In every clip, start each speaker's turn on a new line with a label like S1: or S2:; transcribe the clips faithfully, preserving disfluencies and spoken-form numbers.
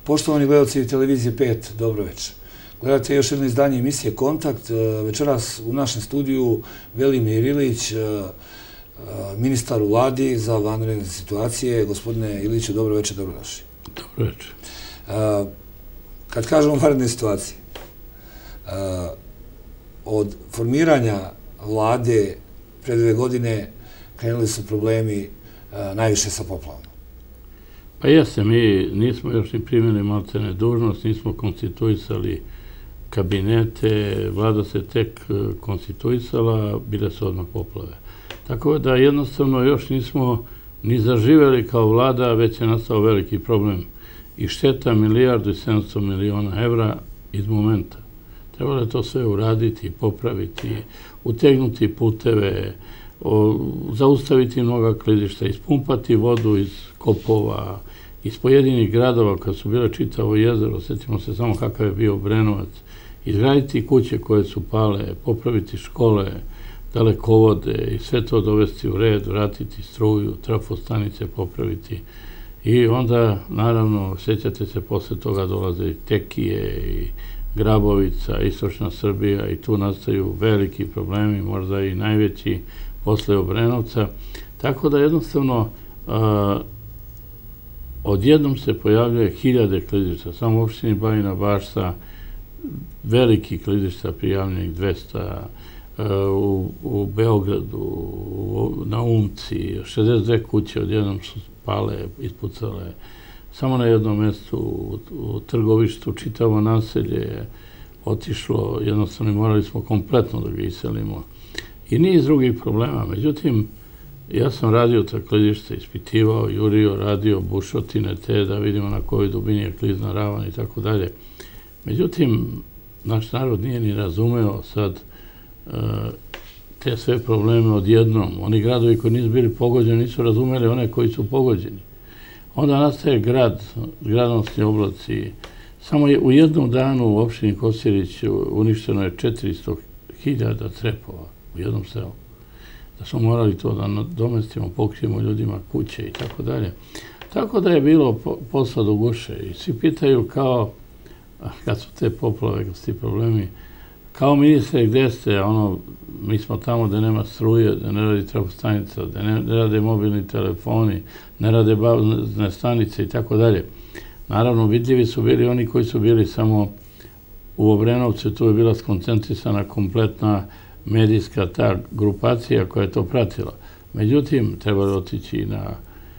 S1: Poštovani gledalci televizije pet, dobro večer. Gledate još jedno izdanje emisije Kontakt. Večeras u našem studiju Velimir Ilić, ministar u vladi za vanredne situacije. Gospodine Iliću, dobro večer, dobrodošli.
S2: Dobro večer.
S1: Kad kažemo vanredne situacije, od formiranja vlade pre dve godine krenuli su problemi najviše sa poplavama.
S2: Pa jeste, mi nismo još ni primili maltene dužnost, nismo konstituisali kabinete, vlada se tek konstituisala, bile su odmah poplave. Tako da jednostavno još nismo ni zaživeli kao vlada, već je nastao veliki problem i šteta milijardu i sedamsto miliona evra iz momenta. Trebalo je to sve uraditi, popraviti, utegnuti puteve, zaustaviti mnoga klizišta, ispumpati vodu iz kopova, iz pojedinih gradova kad su bile čitavo jezero, sjetimo se samo kakav je bio Obrenovac, izgraditi kuće koje su pale, popraviti škole, dalekovode i sve to dovesti u red, vratiti struju, trafostanice popraviti. I onda, naravno, sjećate se, posle toga dolaze i Tekije i Grabovica, istočna Srbija i tu nastaju veliki problemi, možda i najveći posle Obrenovca. Tako da jednostavno odjednom se pojavljuje hiljade klizišta. Samo u opštini Bajina Bašta veliki klizišta prijavljenih dvesta, u Beogradu, na Umci, šezdeset dve kuće odjednom su pale, ispucale. Samo na jednom mjestu u Trgovištu čitavo naselje je otišlo, jednostavno morali smo kompletno da ga iselimo. I niz drugih problema. Međutim, ja sam radio ta klizišta, ispitivao, jurio, radio bušotine te da vidimo na kojoj dubini je klizna ravan i tako dalje. Međutim, naš narod nije ni razumeo sad te sve probleme odjednom. Oni gradovi koji nisu bili pogođeni nisu razumeli one koji su pogođeni. Onda nastaje grad, gradonosni oblaci. Samo je u jednom danu u opštini Kosjerić uništeno je četiristo hiljada crepova u jednom selu. Da smo morali to da domestimo, pokrijemo ljudima kuće i tako dalje. Tako da je bilo posla do guše i svi pitaju kao, kad su te poplave, kad su ti problemi, kao ministre, gde ste, ono, mi smo tamo gde nema struje, gde ne radi trafostanica, gde ne rade mobilni telefoni, ne rade bazne stanice i tako dalje. Naravno, vidljivi su bili oni koji su bili samo u Obrenovcu, tu je bila skoncentrisana kompletna medijska ta grupacija koja je to pratila. Međutim, trebalo otići na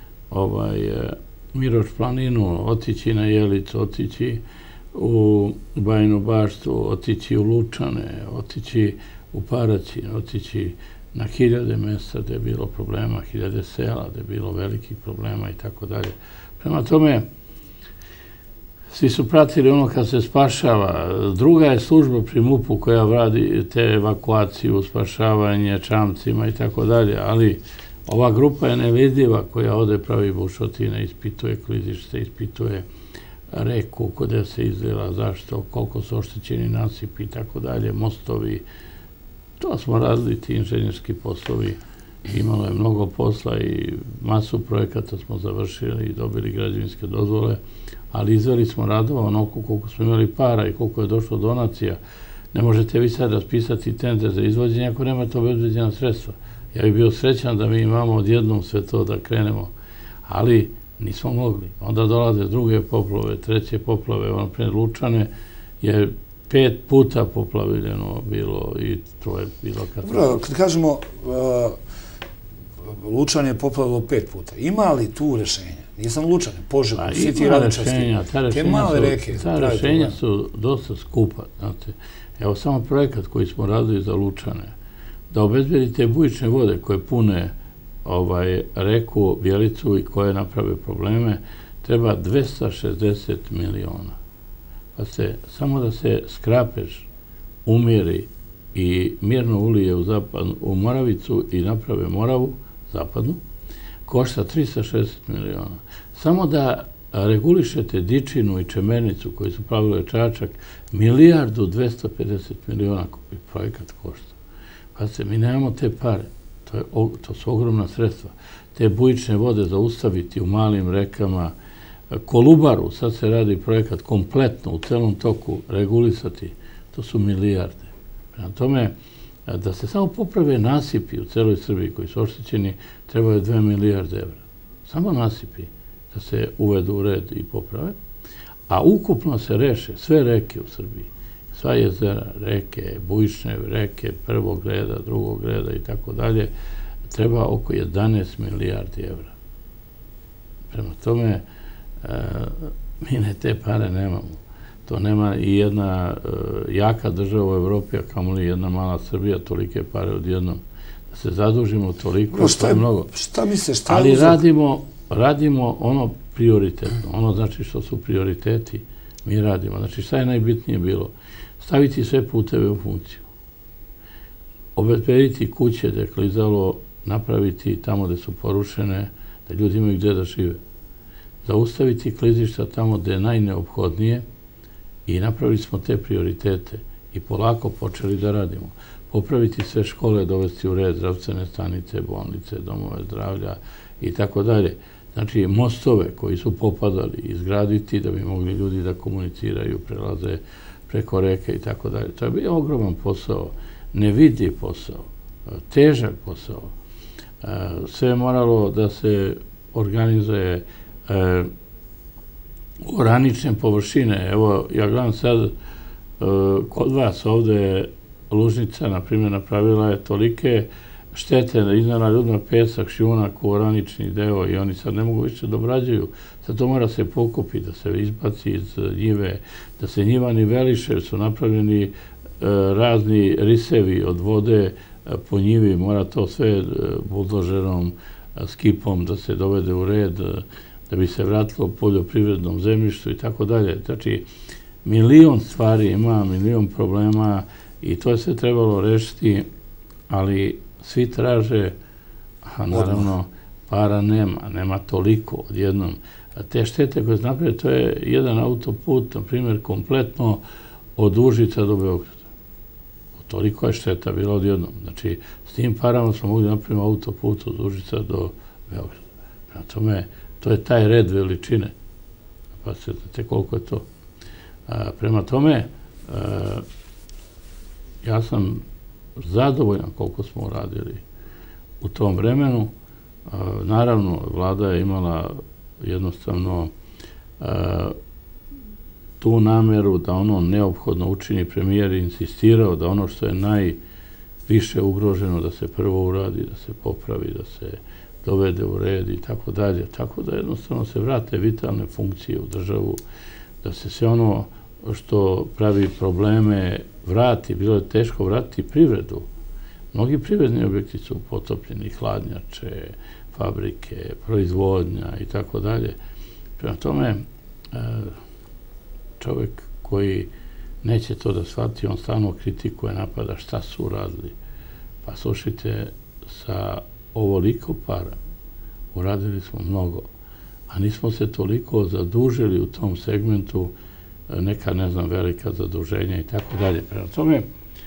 S2: Miroš planinu, otići na Jelicu, otići u Bajinu Baštu, otići u Lučane, otići u Paraćin, otići na hiljade mjesta gde je bilo problema, hiljade sela gde je bilo velikih problema i tako dalje. Prema tome, svi su pratili ono kad se spašava. Druga je služba pri MUP-u koja radi te evakuaciju, spašavanje čamcima i tako dalje, ali ova grupa je nevidljiva koja ode pravi bušotine, ispituje klizište, ispituje reku kod se izvela, zašto, koliko su oštećeni nasipi i tako dalje, mostovi. To smo radili, ti inženjerski poslovi. Imalo je mnogo posla i masu projekata smo završili i dobili građevinske dozvole, ali izveli smo radova onoliko koliko smo imali para i koliko je došlo donacija. Ne možete vi sad raspisati tender za izvođenje ako nemate obezbeđena sredstva. Ja bih bio srećan da mi imamo odjednom sve to da krenemo, ali nismo mogli. Onda dolaze druge poplave, treće poplave, ono pre Lučane je pet puta poplavljeno bilo i to je bilo katastrofa.
S1: Kad kažemo Lučane je poplavilo pet puta, ima li tu rešenja? Nisam Lučane, Požegu, svi ti radničarski, te male reke.
S2: Ta rešenja su dosta skupa. Evo samo projekat koji smo radili za Lučane, da obezbedite bujične vode koje pune reku Bjelicu i koje naprave probleme, treba dvesta šezdeset miliona. Pa se, samo da se skrapež umiri i mirno ulije u Moravicu i naprave Moravu, zapadnu, košta trista šezdeset miliona. Samo da regulišete Dičinu i Čemernicu koji su pravile Čačak, milijardu dvesta pedeset miliona projekat košta. Pa se, mi nemamo te pare. To su ogromna sredstva. Te bujične vode zaustaviti u malim rekama, Kolubaru, sad se radi projekat kompletno u celom toku regulisati, to su milijarde. Prema tome, da se samo poprave nasipi u celoj Srbiji koji su oštećeni, treba je dve milijarde evra. Samo nasipi da se uvedu u red i poprave, a ukupno se reše sve reke u Srbiji, sva jezera, reke, bujične reke, prvog reda, drugog reda i tako dalje, treba oko jedanaest milijardi evra. Prema tome, mi ne te pare nemamo. To nema i jedna jaka država u Evropi, a kamoli jedna mala Srbija, tolike pare odjednom. Da se zadužimo toliko, to je mnogo.
S1: Šta misliš, šta je
S2: ali radimo, radimo ono prioritetno. Ono znači što su prioriteti, mi radimo. Znači šta je najbitnije bilo? Staviti sve puteve u funkciju. Obezbediti kuće, deklizalo, napraviti tamo gde su porušene, da ljudi imaju gde da žive. Zaustaviti klizišta tamo gde je najneophodnije i napravili smo te prioritete i polako počeli da radimo. Popraviti sve škole, dovesti u red, zdravstvene stanice, bolnice, domove zdravlja i tako dalje. Znači, mostove koji su popadali, izgraditi da bi mogli ljudi da komuniciraju, prelaze preko reke i tako dalje. To je bio ogroman posao, nevidljiv posao, težak posao. Sve je moralo da se organizuje oranične površine. Evo, ja gledam sad, kod vas ovde Lužnica, na primjer, napravila je tolike štete da iznala ljudima pesak, šljunak u oranični deo i oni sad ne mogu više da obrađuju. Sad to mora se pokupi, da se izbaci iz njive, da se njiva niveliše, jer su napravljeni razni risevi od vode po njivi, mora to sve buldožerom, skipom da se dovede u red, da bi se vratilo poljoprivrednom zemljištu i tako dalje. Znači, milion stvari ima, milion problema i to je sve trebalo rešiti, ali svi traže, a naravno para nema, nema toliko odjednom. Te štete koje se naprave, to je jedan autoput, na primjer, kompletno od Užica do Beograda. Toliko je šteta bila odjednom. Znači, s tim parama smo mogli napraviti autoput od Užica do Beograda. Prema tome, to je taj red veličine. Pa se znate koliko je to. Prema tome, ja sam zadovoljan koliko smo uradili u tom vremenu. Naravno, vlada je imala jednostavno tu nameru da ono neophodno učini. Premijer je insistirao da ono što je najviše ugroženo da se prvo uradi, da se popravi, da se dovede u red i tako dalje. Tako da jednostavno se vrate vitalne funkcije u državu, da se sve ono što pravi probleme vrati. Bilo je teško vratiti privredu. Mnogi privredni objekti su potopljeni, hladnjače, fabrike, proizvodnja i tako dalje. Prema tome, čovjek koji neće to da shvati, on stalno kritikuje, napada šta su uradili. Pa slušajte, sa ovoliko para uradili smo mnogo, a nismo se toliko zadužili u tom segmentu, neka, ne znam, velika zaduženja i tako dalje. Prema tome,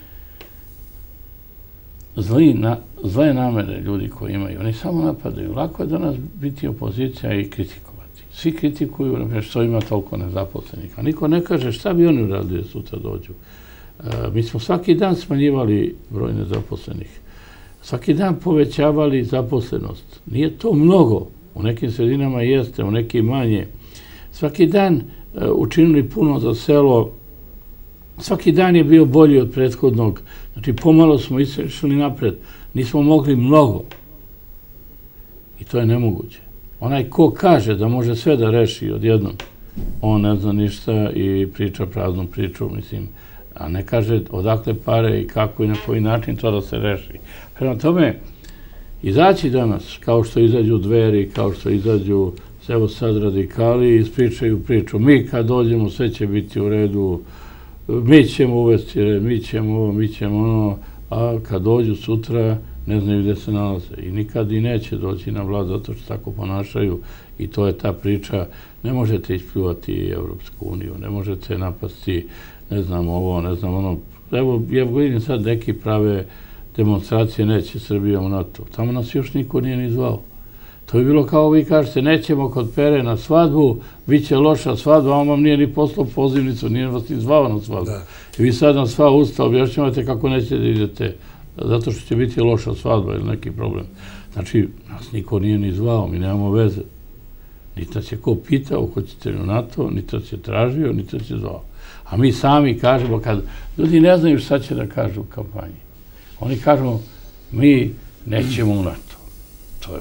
S2: zle namere ljudi koji imaju, oni samo napadaju. Lako je danas biti opozicija i kritikovati. Svi kritikuju, naprijed, što ima toliko nezaposlenih. A niko ne kaže šta bi oni uradili da sutra dođu. Mi smo svaki dan smanjivali broj nezaposlenih. Svaki dan povećavali zaposlenost. Nije to mnogo. U nekim sredinama jeste, u nekim manje. Svaki dan učinili puno za selo. Svaki dan je bio bolji od prethodnog. Znači, pomalo smo išli napred. Nismo mogli mnogo. I to je nemoguće. Onaj ko kaže da može sve da reši odjednom, on ne zna ništa i priča praznu priču, mislim, a ne kaže odakle pare i kako i na koji način to da se reši. Prema tome, izaći danas, kao što izađu Dveri, kao što izađu, evo sad radikali, ispričaju priču. Mi kad dođemo, sve će biti u redu, mi ćemo uvesti red, mi ćemo ovo, mi ćemo ono, a kad dođu sutra, ne znaju gde se nalaze i nikad i neće doći na vlast zato što tako ponašaju i to je ta priča. Ne možete ispljuvati Evropsku uniju, ne možete napasti, ne znam ovo, ne znam ono. Evo, ja vidim sad neki prave demonstracije, neće Srbija u NATO. Tamo nas još niko nije ni zvao. To bi bilo kao vi kažete, nećemo kod Pere na svadbu, bit će loša svadba, a on vam nije ni poslao pozivnicu, nije vas ni zvao na svadbu. I vi sad na sva usta objašnjavate kako nećete da idete, zato što će biti loša svadba ili neki problem. Znači, nas niko nije ni zvao, mi nemamo veze. Niti nas je ko pitao, hoćete li u NATO, niti nas je tražio, niti nas je zvao. A mi sami kažemo, kad ljudi ne znaju šta će da kažu u kampanji. Oni kažu, mi nećemo u NATO. To je,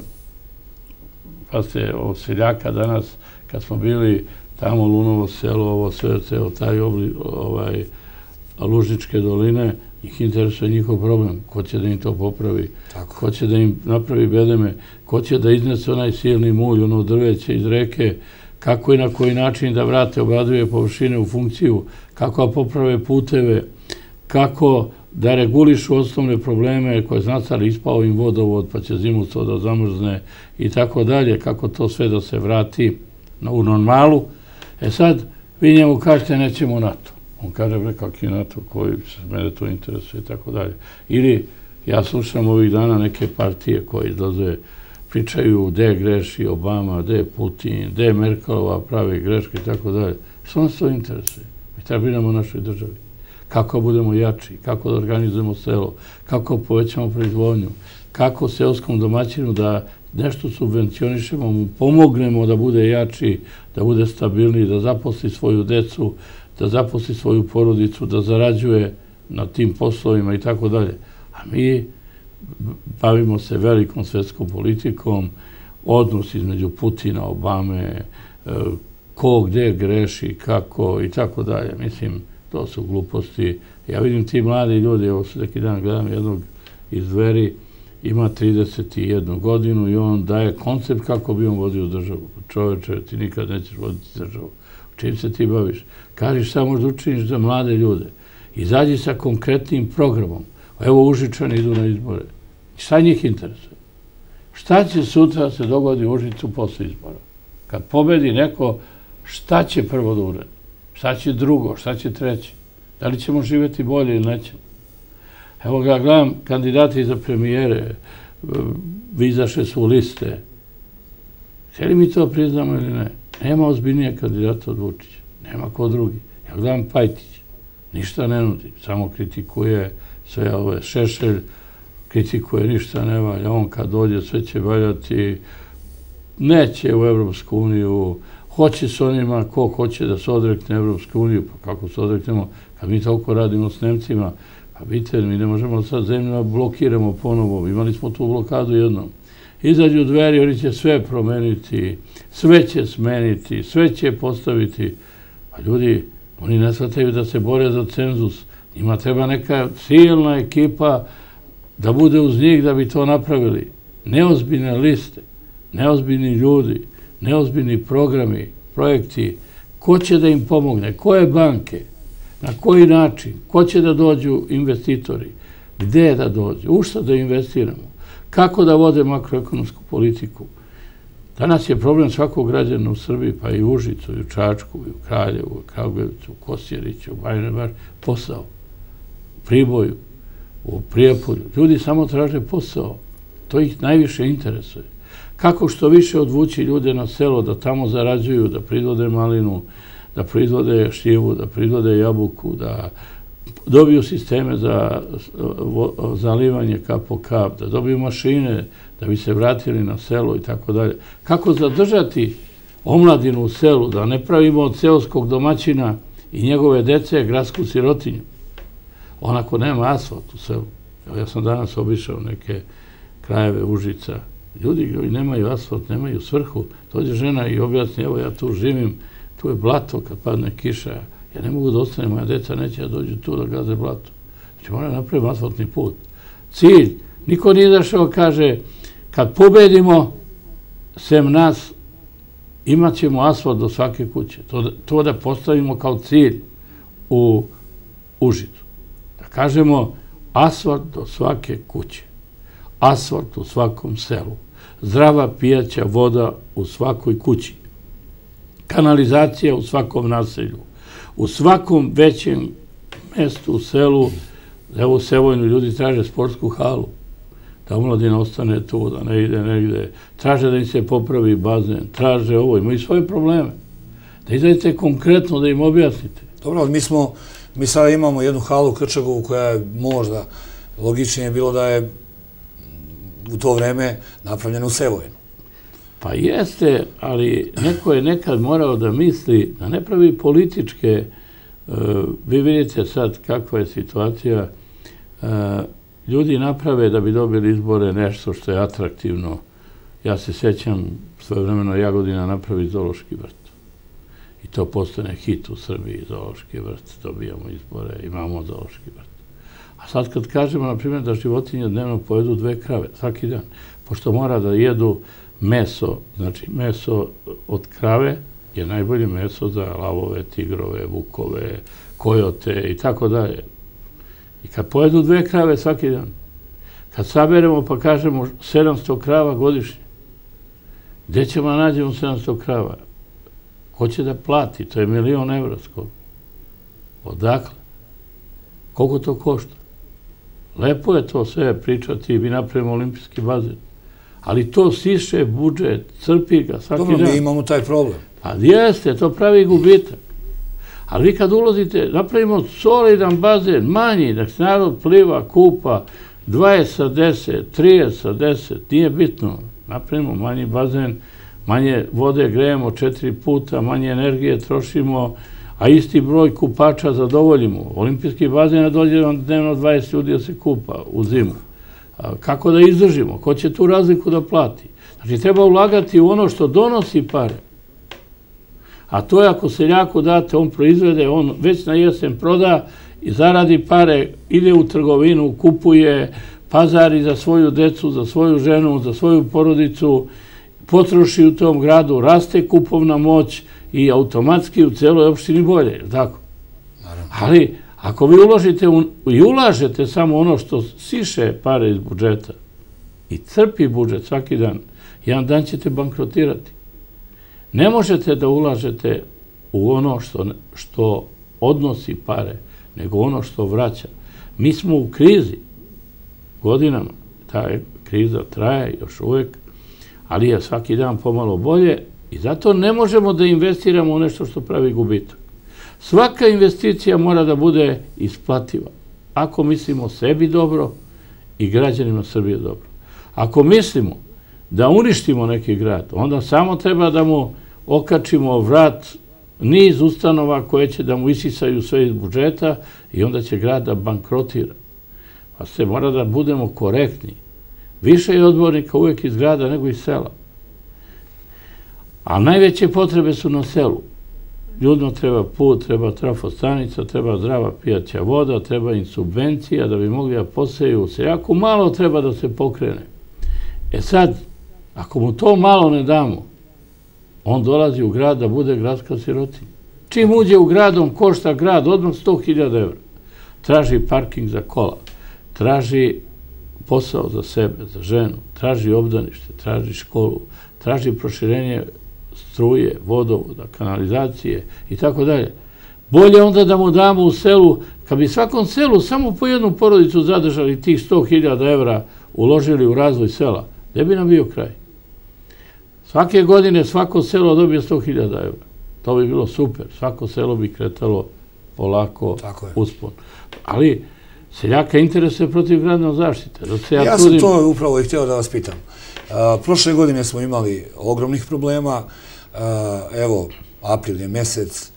S2: pa ste od seljaka danas, kad smo bili tamo Lunovo selo, ovo sve, ceo taj ovaj, Lužničke doline, njih interesuje njihov problem. Ko će da im to popravi? Ko će da im napravi bedeme? Ko će da iznese onaj silni mulj, ono drveće iz reke? Kako i na koji način da vrate obradive površine u funkciju? Kako da poprave puteve? Kako da regulišu osnovne probleme koje znacali ispao im vodovod, pa će zimu to da zamrzne i tako dalje? Kako to sve da se vrati u normalu? E sad, vi njemu kažete nećemo u NATO. On kaže, bre, kak je NATO, koji se mene to interesuje i tako dalje. Ili, ja slušam ovih dana neke partije koje izlaze, pričaju gde greši Obama, gde je Putin, gde je Merkelova pravi greške i tako dalje. Što nas to interesuje? Mi treba brinemo o našoj državi. Kako budemo jači, kako da organizujemo selo, kako povećamo proizvodnju, kako seoskom domaćinu da nešto subvencionišemo, mu pomognemo da bude jači, da bude stabilniji, da zaposli svoju decu, da zaposli svoju porodicu, da zarađuje na tim poslovima i tako dalje. A mi bavimo se velikom svetskom politikom, odnos između Putina, Obame, ko gde greši, kako i tako dalje. Mislim, to su gluposti. Ja vidim ti mladi ljudi, evo se neki dan gledam jednog iz Dveri, ima trideset jednu godinu i on daje koncept kako bi on vodio državu. Čoveče, ti nikad nećeš voditi državu. Čim se ti baviš? Kaži šta možda učiniš za mlade ljude. Izađi sa konkretnim programom. Evo Užičani idu na izbore. Šta njih interesuje? Šta će sutra se dogodi u Užicu posle izbora? Kad pobedi neko, šta će prvo da uredi? Šta će drugo? Šta će treće? Da li ćemo živjeti bolje ili nećemo? Evo ga, gledam, kandidati za premijere, izašle su liste. Htjeli mi to priznamo ili ne? Nema ozbiljnije kandidata od Vučića. Nema ko drugi. Ja gledam Pajtić. Ništa ne nudi. Samo kritikuje sve ove. Šešelj kritikuje, ništa ne valja. On kad dođe sve će valjati. Neće u Evropsku uniju. Hoće s onima ko hoće da se odrekne Evropsku uniju. Pa kako se odreknemo? Kad mi toliko radimo s Nemcima, pa vidite, mi ne možemo sad zemljama blokiramo ponovo. Imali smo tu blokadu jednom. Izađu Dveri, oni će sve promeniti, sve će smeniti, sve će postaviti. Pa ljudi, oni ne shvataju da se bore za cenzus. Njima treba neka silna ekipa da bude uz njih da bi to napravili. Neozbiljne liste, neozbiljni ljudi, neozbiljni programi, projekti. Ko će da im pomogne? Koje banke? Na koji način? Ko će da dođu investitori? Gde da dođu? U šta da investiramo? Kako da vode makroekonomsku politiku? Danas je problem svakog građana u Srbiji, pa i u Užicu, i u Čačku, i u Kraljevu, u Kragujevcu, u Kosjeriću, u Bajinoj Bašti, posao. U Priboju, u Prijepolju. Ljudi samo traže posao. To ih najviše interesuje. Kako što više odvući ljude na selo, da tamo zarađuju, da proizvode malinu, da proizvode šljivu, da proizvode jabuku, da dobiju sisteme za zalivanje kap po kap, da dobiju mašine, da bi se vratili na selo i tako dalje. Kako zadržati omladinu u selu, da ne pravimo od seoskog domaćina i njegove dece gradsku sirotinju. Onako nema asfalt u selu. Ja sam danas obišao neke krajeve Užica. Ljudi koji nemaju asfalt, nemaju svrhu. Dođe žena i objasni, evo ja tu živim, tu je blato kad padne kiša. Ja ne mogu da ostane, moja deca neće da dođu tu da gaze blato. Znači moram napraviti asfaltni put. Cilj, niko nije dašao, kaže, kad pobedimo, sem nas, imat ćemo asfalt do svake kuće. To da postavimo kao cilj u Užicu. Da kažemo, asfalt do svake kuće. Asfalt u svakom selu. Zdrava pijaća voda u svakoj kući. Kanalizacija u svakom naselju. U svakom većem mestu u selu, evo u Sevojnu ljudi traže sportsku halu. da omladina ostane tu, da ne ide negde. Traže da im se popravi bazen, traže ovo, imaju svoje probleme. Da izađete konkretno, da im objasnite.
S1: Dobro, ali mi smo, mi sada imamo jednu halu u Krčagovu koja je možda logičnije bilo da je u to vreme napravljena u Sevojnu.
S2: Pa jeste, ali neko je nekad morao da misli da ne pravi političke. Vi vidite sad kakva je situacija. Ljudi naprave da bi dobili izbore nešto što je atraktivno. Ja se sjećam, svojevremeno Jagodina napravi zoološki vrt. I to postane hit u Srbiji, zoološki vrt. Dobijamo izbore, imamo zoološki vrt. A sad kad kažemo, na primjer, da životinje dnevno pojedu dve krave, svaki dan, pošto mora da jedu meso, znači meso od krave je najbolje meso za lavove, tigrove, vukove, kojote i tako dalje. I kad pojedu dve krave svaki dan, kad saberemo pa kažemo sedamsto krava godišnje, gde ćemo da nađemo sedamsto krava? Ko će da plati? To je milion evra skoro. Odakle? Koliko to košta? Lepo je to sve pričati i mi napravimo olimpijski bazen. Ali to siše budžet, crpi ga svaki dan.
S1: Dobro, mi imamo taj problem.
S2: Pa jeste, to pravi gubitak. Ali vi kad ulazite, napravimo solidan bazen, manji, da se narod pliva, kupa, dvadeset sa deset, trideset sa deset, nije bitno. Napravimo manji bazen, manje vode grejemo četiri puta, manje energije trošimo, a isti broj kupača zadovoljimo. Olimpijski bazen dođe vam dnevno dvadeset ljudi da se kupa u zimu. Kako da izdržimo? Ko će tu razliku da plati? Znači, treba ulagati u ono što donosi pare. A to je ako seljaku date, on proizvede, on već na jesen proda i zaradi pare, ide u trgovinu, kupuje, pazari za svoju decu, za svoju ženu, za svoju porodicu, potroši u tom gradu, raste kupovna moć i automatski u celoj opštini bolje, tako? Ali, ako vi uložite i ulažete samo ono što siše pare iz budžeta i crpi budžet svaki dan, jedan dan ćete bankrotirati. Ne možete da ulažete u ono što odnosi pare, nego ono što vraća. Mi smo u krizi godinama. Ta kriza traje još uvek, ali je svaki dan pomalo bolje i zato ne možemo da investiramo u nešto što pravi gubitak. Svaka investicija mora da bude isplativa. Ako mislimo sebi dobro i građanima Srbije dobro. Ako mislimo da uništimo neki grad, onda samo treba da mu okačimo vrat niz ustanova koje će da mu isisaju sve iz budžeta i onda će grad da bankrotira. Pa se mora da budemo korektni. Više je odbornika uvek iz grada nego iz sela. A najveće potrebe su na selu. Ljudima treba put, treba trafostanica, treba zdrava pijaća voda, treba im subvencija da bi mogli da poseju. Jako malo treba da se pokrene. E sad, ako mu to malo ne damo, on dolazi u grad da bude gradska sirotinja. Čim uđe u gradom, košta grad odmah sto hiljada evra. Traži parking za kola, traži posao za sebe, za ženu, traži obdanište, traži školu, traži proširenje struje, vodovoda, kanalizacije i tako dalje. Bolje onda da mu damo u selu, kad bi svakom selu samo po jednu porodicu zadržali tih sto hiljada evra, uložili u razvoj sela, gde bi nam bio kraj? Svake godine svako selo dobije sto hiljada evra. To bi bilo super. Svako selo bi kretalo polako uspon. Ali seljaka interesuje protiv gradne zaštite.
S1: Ja sam to upravo i htio da vas pitam. Prošle godine smo imali ogromnih problema. Evo, april je mesec.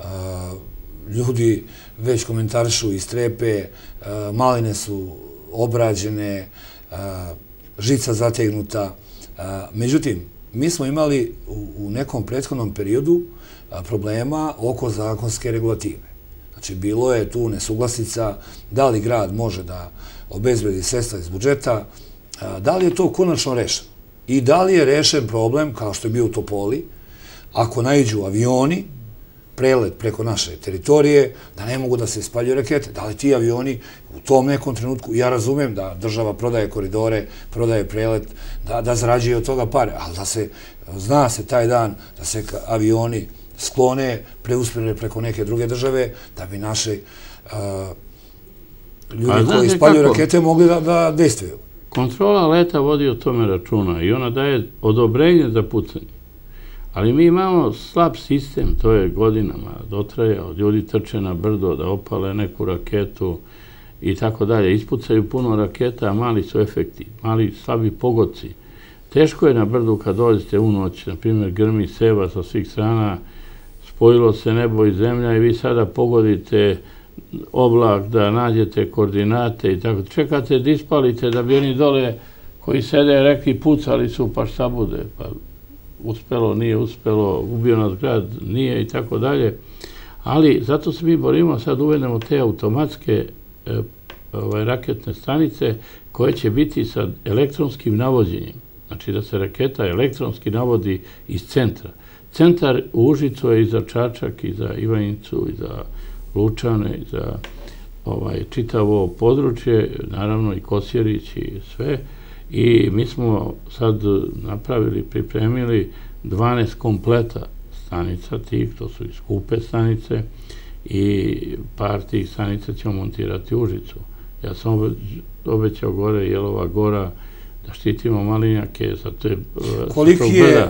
S1: Ljudi već komentarišu i strepe. Maline su obrađene, žica zategnuta. Međutim, mi smo imali u nekom prethodnom periodu problema oko zakonske regulative. Znači, bilo je tu nesuglasica da li grad može da obezbedi sredstva iz budžeta, da li je to konačno rešeno i da li je rešen problem, kao što je bio u Topoli, ako naiđu avioni, prelet preko naše teritorije, da ne mogu da se spaljuju rakete. Da li ti avioni u tom nekom trenutku, ja razumem da država prodaje koridore, prodaje prelet, da zarađuje od toga pare, ali da se, zna se taj dan da se avioni sklone, preusmjere preko neke druge države, da bi naši ljudi koji spaljuju rakete mogli da dejstvuju.
S2: Kontrola leta vodi o tome računa i ona daje odobrenje za pucanje. Ali mi imamo slab sistem, to je godinama dotrajao, ljudi trče na brdo da opale neku raketu i tako dalje. Ispucaju puno raketa, a mali su efekti, mali slabi pogodci. Teško je na brdu kad dođete u noć, na primjer grmi seva sa svih strana, spojilo se nebo i zemlja i vi sada pogodite oblak da nađete koordinate i tako. Čekate da ispalite da bi oni dole koji sede rekli pucali su pa šta bude, pa uspelo, nije uspelo, ubio nas grad, nije i tako dalje. Ali zato se mi borimo, sad uvedemo te automatske raketne stanice koje će biti sa elektronskim navođenjem. Znači da se raketa elektronski navodi iz centra. Centar u Užicu je i za Čačak, i za Ivanjicu, i za Lučane, i za čitavo područje, naravno i Kosjerić i sve. I mi smo sad napravili, pripremili dvanaest kompleta stanica tih, to su i skupe stanice, i par tih stanica ćemo montirati u Užicu. Ja sam obećao gore Jelova gora da štitimo malinjake za te...
S1: Koliki je...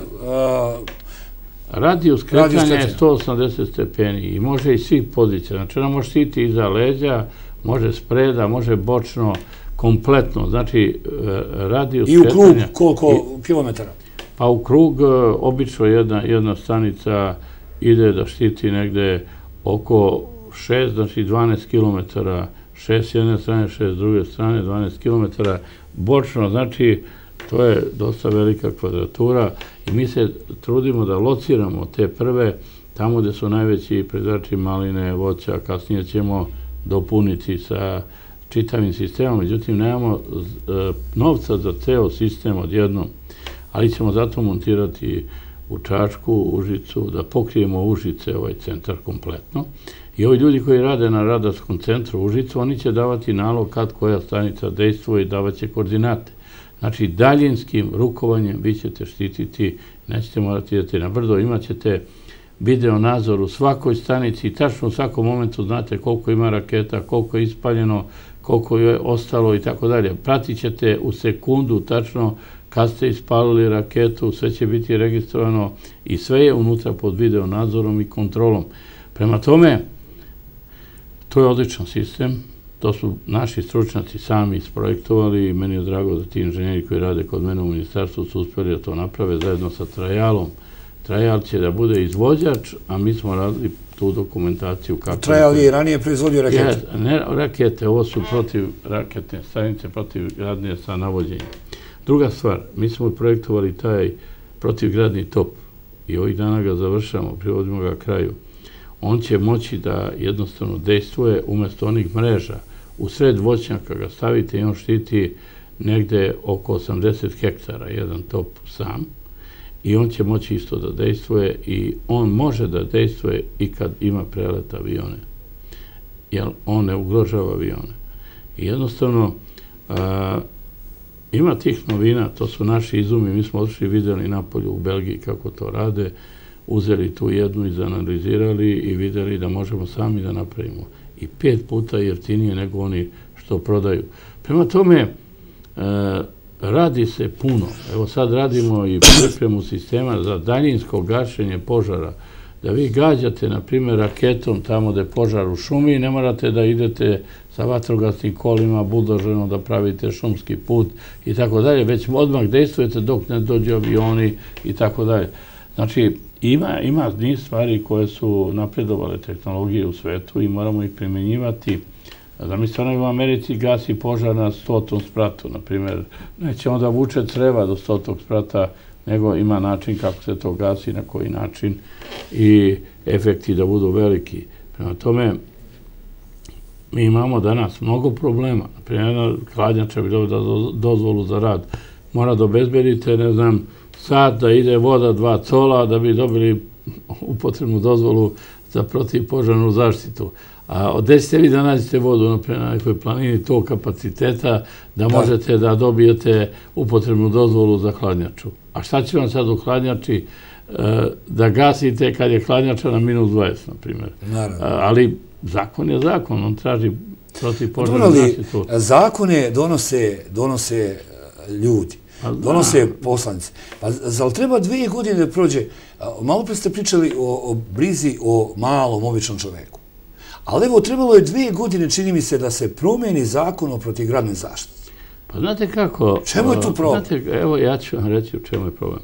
S2: Radijus kretanja je sto osamdeset stepeni i može iz svih pozicija. Znači, ona može štiti iza leđa, može spreda, može bočno, kompletno. Znači, radijus kretanja...
S1: I u krug koliko kilometara?
S2: Pa u krug, obično jedna stanica ide da štiti negde oko šest, znači dvanaest kilometara, šest s jedne strane, šest s druge strane, dvanaest kilometara bočno, znači to je dosta velika kvadratura i mi se trudimo da lociramo te prve tamo gde su najveći proizvođači maline, voća, kasnije ćemo dopuniti sa čitavim sistemom, međutim nemamo novca za ceo sistem odjednom, ali ćemo zato montirati u Čačku, u Užicu, da pokrijemo Užice, ovaj centar kompletno. I ovi ljudi koji rade na radarskom centru u Užicu, oni će davati nalog kad koja stanica dejstvuje i davaće koordinate. Znači, daljinskim rukovanjem vi ćete štititi, nećete morati idete na brdo, imat ćete video nadzor u svakoj stanici i tačno u svakom momentu znate koliko ima raketa, koliko je ispaljeno, koliko je ostalo i tako dalje. Pratit ćete u sekundu tačno kad ste ispalili raketu, sve će biti registrovano i sve je unutra pod video nadzorom i kontrolom. Prema tome, to je odličan sistem, to su naši stručnjaci sami isprojektovali i meni je drago da ti inženjeri koji rade kod mene u ministarstvu su uspjeli da to naprave zajedno sa Trajalom. Trajal će da bude izvođač, a mi smo radili tu dokumentaciju.
S1: Trajal je i ranije proizvodio rakete?
S2: Ne rakete, ovo su protiv raketne stanice, protivgradne sa navođenjem. Druga stvar, mi smo projektovali taj protivgradni top i ovih dana ga završamo, privodimo ga kraju. On će moći da jednostavno dejstvuje umjesto onih mreža. U sred voćnjaka ga stavite i on štiti negde oko osamdeset hektara, jedan top sam. I on će moći isto da dejstvuje i on može da dejstvuje i kad ima prelet avione. Jer on ne ugrožava avione. I jednostavno ima tih novina, to su naši izumi, mi smo odšli vidjeli napolju u Belgiji kako to rade, uzeli tu jednu, izanalizirali i vidjeli da možemo sami da napravimo. I pet puta jeftinije nego oni što prodaju. Prema tome, radi se puno. Evo sad radimo i pripremu sistema za daljinsko gašenje požara. Da vi gađate, na primjer, raketom tamo gde je požar u šumi, ne morate da idete sa vatrogasnim kolima, buldožerom da pravite šumski put i tako dalje, već odmah dejstvujete dok ne dođe avioni i tako dalje. Znači, ima niz stvari koje su napredovale tehnologije u svetu i moramo ih primjenjivati. Zamislite, onaj u Americi gasi požar na stotom spratu, na primjer, neće onda vuče creva do stotog sprata, nego ima način kako se to gasi, na koji način i efekti da budu veliki. Prema tome, mi imamo danas mnogo problema. Naprimjer, jedna hladnjača bi dobila dozvolu za rad. Mora da obezbedite, ne znam, sad da ide voda dva cola da bi dobili upotrebnu dozvolu za protivpožarnu zaštitu. A gde ćete vi da nađete vodu na nekoj planini tog kapaciteta da možete da dobijete upotrebnu dozvolu za hladnjaču? A šta će vam sad u hladnjači da gasite kad je hladnjača na minus dvadeset, na primjer? Ali zakon je zakon, on traži protivpožarnu zaštitu.
S1: Zakone donose ljudi, donose poslanici. Pa zar treba dvije godine da prođe? Malo pre ste pričali o brizi o malom, običnom čoveku. Ali evo, trebalo je dvije godine, čini mi se, da se promeni zakon o protivgradnoj zaštiti.
S2: Pa znate kako...
S1: Čemu je tu problem?
S2: Evo, ja ću vam reći u čemu je problem.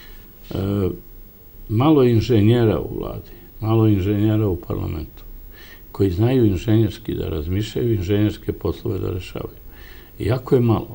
S2: Malo inženjera u vladi, malo inženjera u parlamentu, koji znaju inženjerski da razmišljaju, inženjerske poslove da rešavaju. Iako je malo.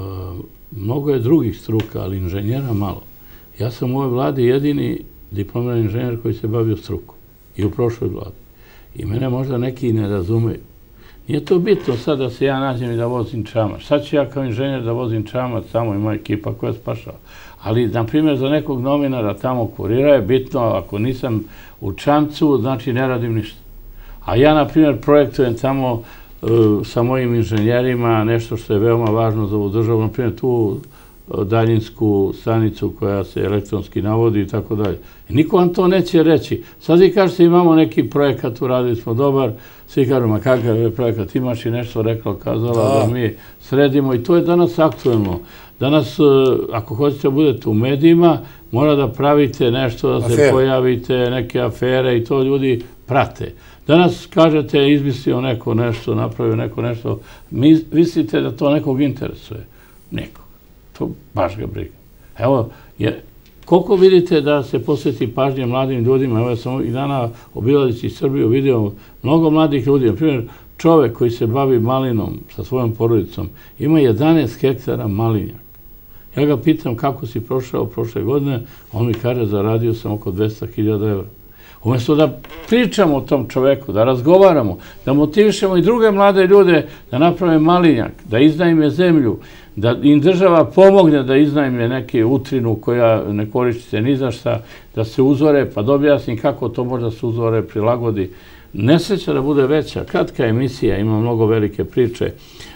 S2: Mnogo je drugih struka, ali inženjera malo. Ja sam u ovoj vladi jedini diplomirani inženjer koji se bavio strukom. I u prošloj vladi. I mene možda neki ne razumeju. Nije to bitno sad da se ja nađem i da vozim čamac. Sad ću ja kao inženjer da vozim čamac, samo i moja ekipa koja spašava. Ali, na primjer, za nekog novinara tamo kurira je bitno, ako nisam u čamcu, znači ne radim ništa. A ja, na primjer, projektujem tamo sa mojim inženjerima nešto što je veoma važno za ovu državu, na primjer tu daljinsku stanicu koja se elektronski navodi i tako dalje. Niko vam to neće reći. Sad vi kažete imamo neki projekat, uradili smo dobar, svi kažu, ma kakav je projekat, imaš i nešto rekla, kazala da mi sredimo i to je danas aktuelno. Danas, ako hoćete budete u medijima, mora da pravite nešto, da se pojavite, neke afere i to ljudi prate. Danas kažete, izmislio neko nešto, napravio neko nešto, mislite da to nekog interesuje? Nekog. To baš ga briga. Evo, koliko vidite da se posveti pažnje mladim ljudima? Evo, ja sam i dana obilazići Srbiju vidio mnogo mladih ljudi. Na primjer, čovek koji se bavi malinom sa svojom porodicom ima jedanaest hektara malinjaka. Ja ga pitam kako si prošao prošle godine, on mi kaže zaradio sam oko dvesta hiljada evra. Umjesto da pričamo o tom čoveku, da razgovaramo, da motivišemo i druge mlade ljude da naprave malinjak, da iznajme zemlju, da im država pomogne da iznajme neke utrinu koja ne koristite ni za šta, da se uzore, pa da objasnim kako to možda se uzore prilagodi. Nesreća da bude veća. Kratka emisija, ima mnogo velike priče.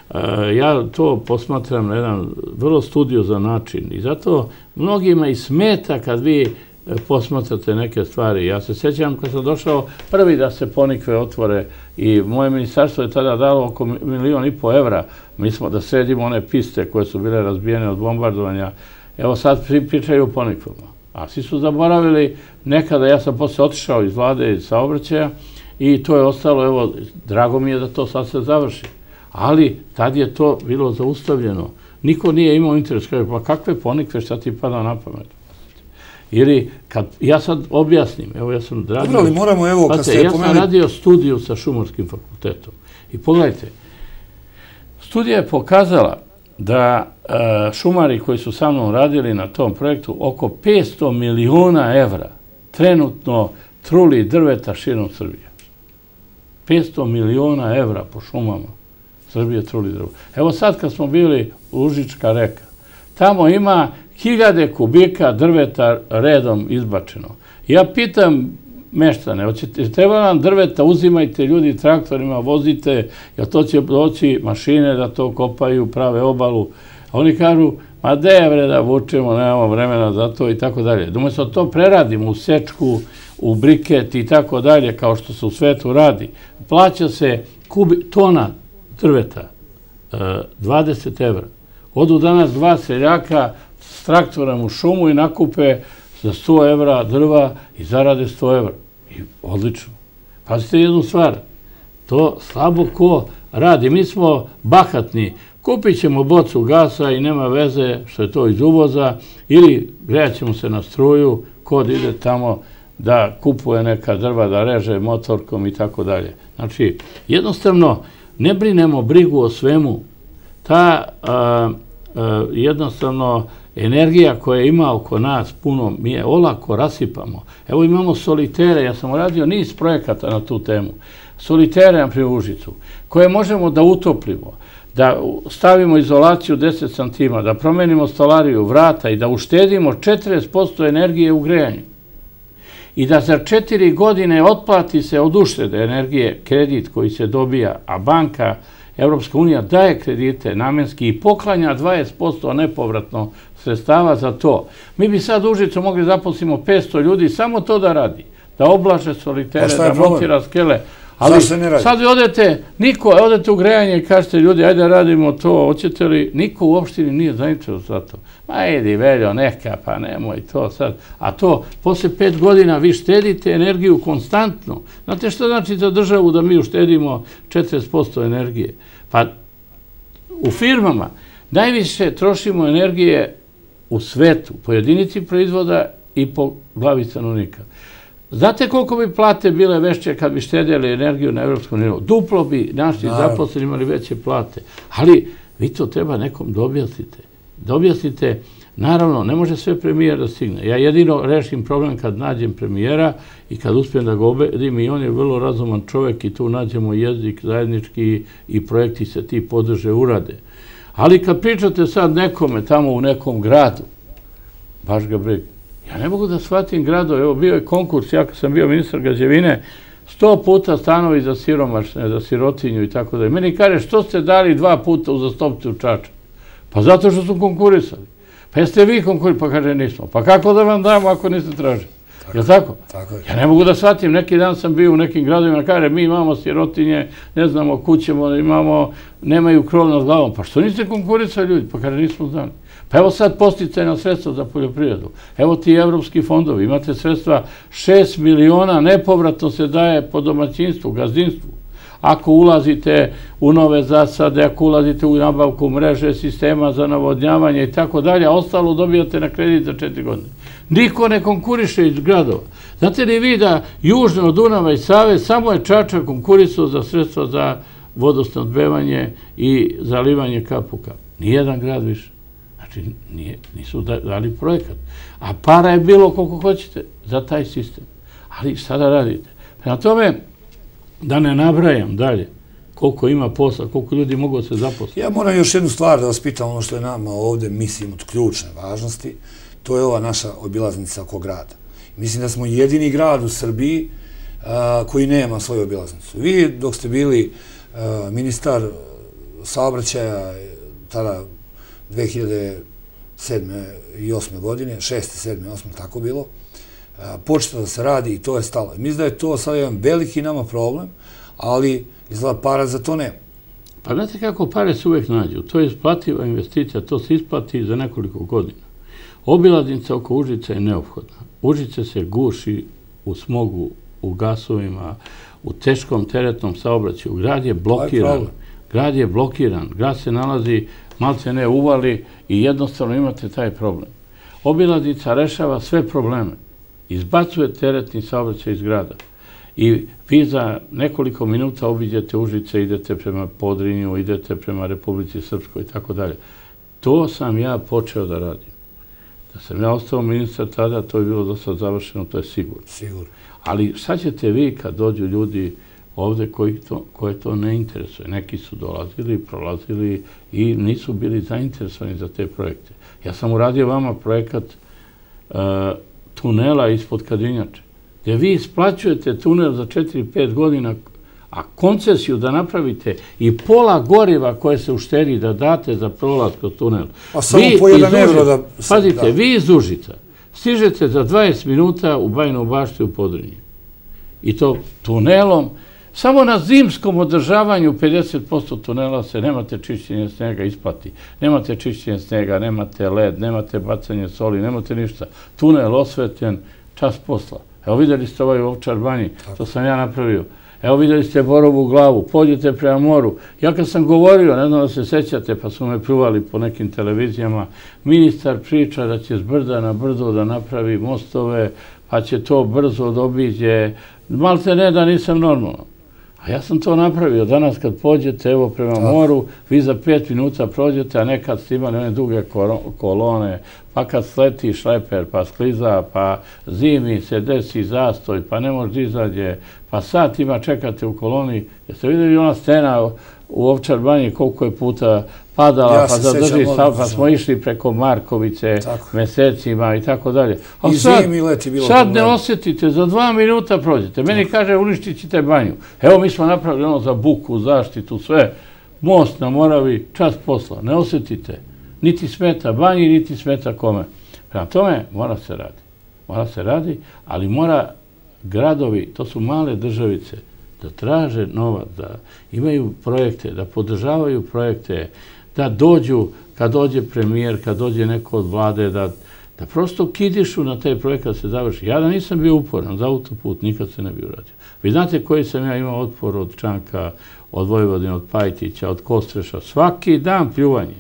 S2: Ja to posmatram na jedan vrlo studiozan način i zato mnogima i smeta kad vi posmatrate neke stvari. Ja se sjećam kad sam došao prvi da se Ponikve otvore i moje ministarstvo je tada dalo oko milion i po evra. Mi smo da sredimo one piste koje su bile razbijene od bombardovanja. Evo sad pričaju o Ponikvama. A svi su zaboravili nekada, ja sam posle otišao iz vlade i saobraćaja i to je ostalo, evo, drago mi je da to sad se završi. Ali tad je to bilo zaustavljeno. Niko nije imao interes. Kaže, pa kakve Ponikve, šta ti pada na pamet? Ili, kad ja sad objasnim, evo ja sam radio...
S1: Dobro, ali moramo, evo, kad ste
S2: pomenuli... Ja sam radio studiju sa Šumarskim fakultetom. I pogledajte, studija je pokazala da šumari koji su sa mnom radili na tom projektu oko petsto miliona evra trenutno truli drveta širom Srbije. petsto miliona evra po šumama Srbije truli drvo. Evo sad kad smo bili u Užička reka, tamo ima hiljade kubika drveta redom izbačeno. Ja pitam meštane, treba nam drveta, uzimajte ljudi traktorima, vozite, jer to će doći mašine da to kopaju, prave obalu. A oni kažu, ma de je bre da vučemo, nemamo vremena za to i tako dalje. Umjesto to preradimo u sečku, u briket i tako dalje, kao što se u svetu radi. Plaća se tona drveta, dvadeset evra. Odu danas dva seljaka s traktorom u šumu i nakupe za sto evra drva i zarade sto evra. I odlično. Pazite jednu stvar, to slabo ko radi. Mi smo bahatni. Kupit ćemo bocu gasa i nema veze što je to iz uvoza ili grejat ćemo se na struju, kod ide tamo da kupuje neka drva, da reže motorkom i tako dalje. Znači, jednostavno, ne brinemo brigu o svemu. Ta jednostavno energija koja ima oko nas puno, mi je olako rasipamo. Evo imamo solitere, ja sam uradio niz projekata na tu temu. Solitere, na primjer, u Užicu, koje možemo da utoplimo, da stavimo izolaciju deset santima, da promenimo stolariju, vrata i da uštedimo četrdeset posto energije u grejanju. I da za četiri godine otplati se od uštede energije kredit koji se dobija, a banka Evropska unija daje kredite namenski i poklanja dvadeset posto nepovratno sredstava za to. Mi bi sad u Užicu mogli zaposlimo petsto ljudi, samo to da radi. Da oblaže solitere, da montira skele.
S1: Zašto se ne radi?
S2: Sad vi odete, niko, odete u grejanje i kažete ljudi, ajde radimo to, hoćete li, niko u opštini nije zainteresovan za to. Ma idi Veljo, neka, pa nemoj to sad. A to, posle pet godina vi štedite energiju konstantno. Znate što znači za državu da mi uštedimo četrdeset posto energije? Pa u firmama najviše trošimo energije u svetu, po jedinici proizvoda i po glavi stanovnika. Znate koliko bi plate bile veće kad bi štedjeli energiju na evropskom nivou? Duplo bi naši zaposleni imali veće plate. Ali vi to treba nekom da objasnite. Da objasnite, naravno, ne može sve premijer da stigne. Ja jedino rešim problem kad nađem premijera i kad uspijem da ga obedim i on je vrlo razuman čovjek i tu nađemo jezik zajednički i projekti se ti podrže urade. Ali kad pričate sad nekome tamo u nekom gradu, baš ga briga. Ja ne mogu da shvatim gradove, evo bio je konkurs, ja kad sam bio ministar građevine, sto puta stanovi za siromašne, za sirotinju i tako da. Meni kaže, što ste dali dva puta uzastopce u Čačak? Pa zato što su konkurisali. Pa jeste vi konkurisali? Pa kaže, nismo. Pa kako da vam damo ako niste tražili? Je li tako? Ja ne mogu da shvatim, neki dan sam bio u nekim gradovima, kaže, mi imamo sirotinje, ne znamo kućemo, imamo, nemaju krov nad glavom. Pa što niste konkurisali ljudi? Pa kaže, nismo znali. Pa evo sad posticajna sredstva za poljoprivredu. Evo ti evropski fondovi. Imate sredstva šest miliona nepovratno se daje po domaćinstvu, gazdinstvu. Ako ulazite u nove zasade, ako ulazite u nabavku mreže, sistema za navodnjavanje i tako dalje, a ostalo dobijate na kredit za četiri godine. Niko ne konkuriše iz gradova. Znate li vi da južno od Dunava i Save samo je Čačak konkurisao za sredstva za vodosnabdevanje i zalivanje kap u kap? Nijedan grad više. Znači, nisu dali projekat. A para je bilo koliko hoćete za taj sistem. Ali šta da radite? Prema tome, da ne nabrajam dalje koliko ima posla, koliko ljudi mogu se zaposliti.
S1: Ja moram još jednu stvar da vas pitam, ono što je nama ovde, mislim, od ključne važnosti, to je ova naša obilaznica oko grada. Mislim da smo jedini grad u Srbiji koji nema svoju obilaznicu. Vi, dok ste bili ministar saobraćaja, tada dve hiljade sedme i osme godine, šeste, sedme, osme, tako bilo, počelo da se radi i to je stalo. Mislim da je to sad jedan veliki nama problem, ali izgleda para za to nema.
S2: Pa znate kako pare se uvek nađu. To je isplativa investicija, to se isplati za nekoliko godina. Obilaznica oko Užica je neophodna. Užice se guši u smogu, u gasovima, u teškom teretnom saobraćaju. Grad je blokiran. Grad je blokiran. Grad se nalazi, malce ne uvali i jednostavno imate taj problem. Obilaznica rešava sve probleme. Izbacuje teretni saobraćaj iz grada. I vi za nekoliko minuta obiđete Užice, idete prema Podrinju, idete prema Republici Srpskoj i tako dalje. To sam ja počeo da radim. Da sam ja ostao ministar tada, to je bilo dosta završeno, to je sigurno.
S1: Sigurno.
S2: Ali šta ćete vi kad dođu ljudi ovde koje to ne interesuje? Neki su dolazili, prolazili i nisu bili zainteresovani za te projekte. Ja sam uradio vama projekat tunela ispod Kadinjače, gdje vi isplaćujete tunel za četiri pet godina, a koncesiju da napravite i pola goriva koje se uštedi da date za prolaz kroz tunel.
S1: A samo po jedan euro da...
S2: Pazite, vi iz Užica stižete za dvadeset minuta u Bajinu Baštu u Podrinje. I to tunelom. Samo na zimskom održavanju pedeset posto tunela se nemate čišćenje snega isplati. Nemate čišćenje snega, nemate led, nemate bacanje soli, nemate ništa. Tunel osvetljen, čas posla. Evo vidjeli ste ovaj u Ovčar banji, to sam ja napravio. Evo vidjeli ste Borovu glavu, pođete prema moru. Ja kad sam govorio, ne znam da se sećate, pa su me pljuvali po nekim televizijama, ministar priča da će s brda na brdo da napravi mostove, pa će to brzo da obiđe. Malte ne da nisam normalno. A ja sam to napravio. Danas kad pođete evo prema moru, vi za pet minuta prođete, a nekad ste imali one duge kolone, pa kad sleti šleper, pa skliza, pa zimi se desi zastoj, pa ne može izađe, pa satima čekate u koloni. Jeste vidjeli ona stena u Ovčar banji koliko je puta padala, pa zadrži, pa smo išli preko Markovice mesecima i tako dalje.
S1: I zimi i leti bilo
S2: sad ne osjetite, za dva minuta prođete. Meni kaže uništit ćete banju. Evo mi smo napravili ono za buku, zaštitu, sve. Most na Moravi, čas posla. Ne osjetite. Niti smeta banji, niti smeta kome. Prema tome mora se radi. Mora se radi, ali mora gradovi, to su male državice, da traže novac, da imaju projekte, da podržavaju projekte, da dođu, kad dođe premijer, kad dođe neko od vlade, da da prosto kidišu na taj projekat da se završi. Ja da nisam bio uporan za autoput, nikad se ne bi uradio. Vi znate koji sam ja imao otpor od Čanka, od Vojvodine, od Pajtića, od Kostreša. Svaki dan pljuvanje.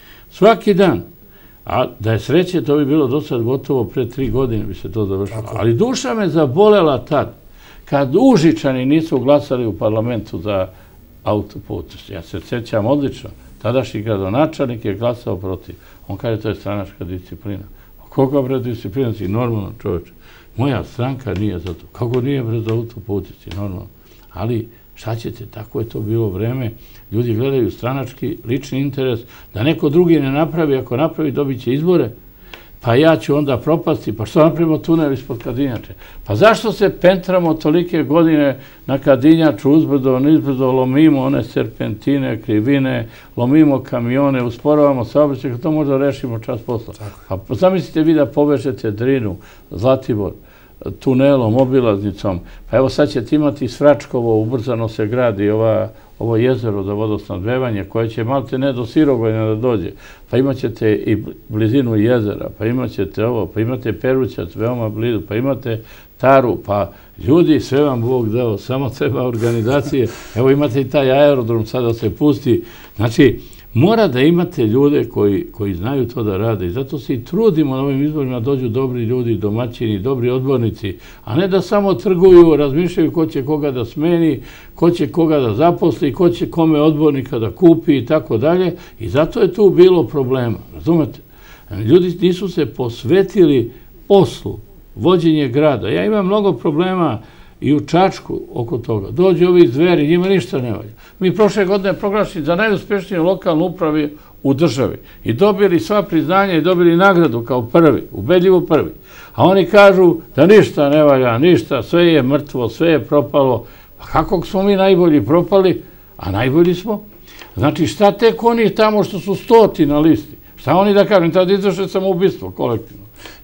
S2: Svaki dan. A da je sreće, to bi bilo do sad gotovo, pre tri godine bi se to završilo. Ali duša me zabolela tad, kad Užičani nisu glasali u parlamentu za autoput. Ja se sjećam odlično. Tadašnji gradonačelnik je glasao protiv. On kaže, to je stranačka disciplina. Koga bre disciplina si? Normalno, čovječe. Moja stranka nije za to. Kako nije bre za autoput si? Normalno. Ali šta ćete, tako je to bilo vreme. Ljudi gledaju stranački, lični interes, da neko drugi ne napravi, ako napravi dobit će izbore, pa ja ću onda propasti, pa što napravimo tunel ispod Kadinjače? Pa zašto se pentramo tolike godine na Kadinjaču, uzbrdo, nizbrdo, lomimo one serpentine, krivine, lomimo kamione, usporavamo saobraćaj, to možda rešimo čas posla. Pa zamislite vi da povežete Drinu, Zlatibor, tunelom, obilaznicom, pa evo sad ćete imati Svračkovo, ubrzano se gradi ovo jezero za vodosnabdevanje koje će malte ne do Sirogojna da dođe, pa imat ćete i blizinu jezera, pa imat ćete ovo, pa imate Perućac veoma blizu, pa imate Taru, pa ljudi, sve vam Bog dao, samo treba organizacije, evo imate i taj aerodrom sada se pusti, znači mora da imate ljude koji znaju to da rade i zato se i trudimo na ovim izborima dođu dobri ljudi, domaćini, dobri odbornici, a ne da samo trguju, razmišljaju ko će koga da smeni, ko će koga da zaposli, ko će kome odbornika da kupi i tako dalje i zato je tu bilo problema, razumete? Ljudi nisu se posvetili poslu, vođenje grada. Ja imam mnogo problema i u Čačku oko toga. Dođu ovi iz Dveri, njima ništa ne valja. Mi prošle godine proglašeni za najuspešniju lokalnu upravi u državi i dobili sva priznanja i dobili nagradu kao prvi, ubedljivo prvi. A oni kažu da ništa ne valja, ništa, sve je mrtvo, sve je propalo. Pa kako smo mi najbolji propali? A najbolji smo. Znači šta tek oni tamo što su stoti na listi? Šta oni da kažem, tada izvrše samoubistvo kolektivno.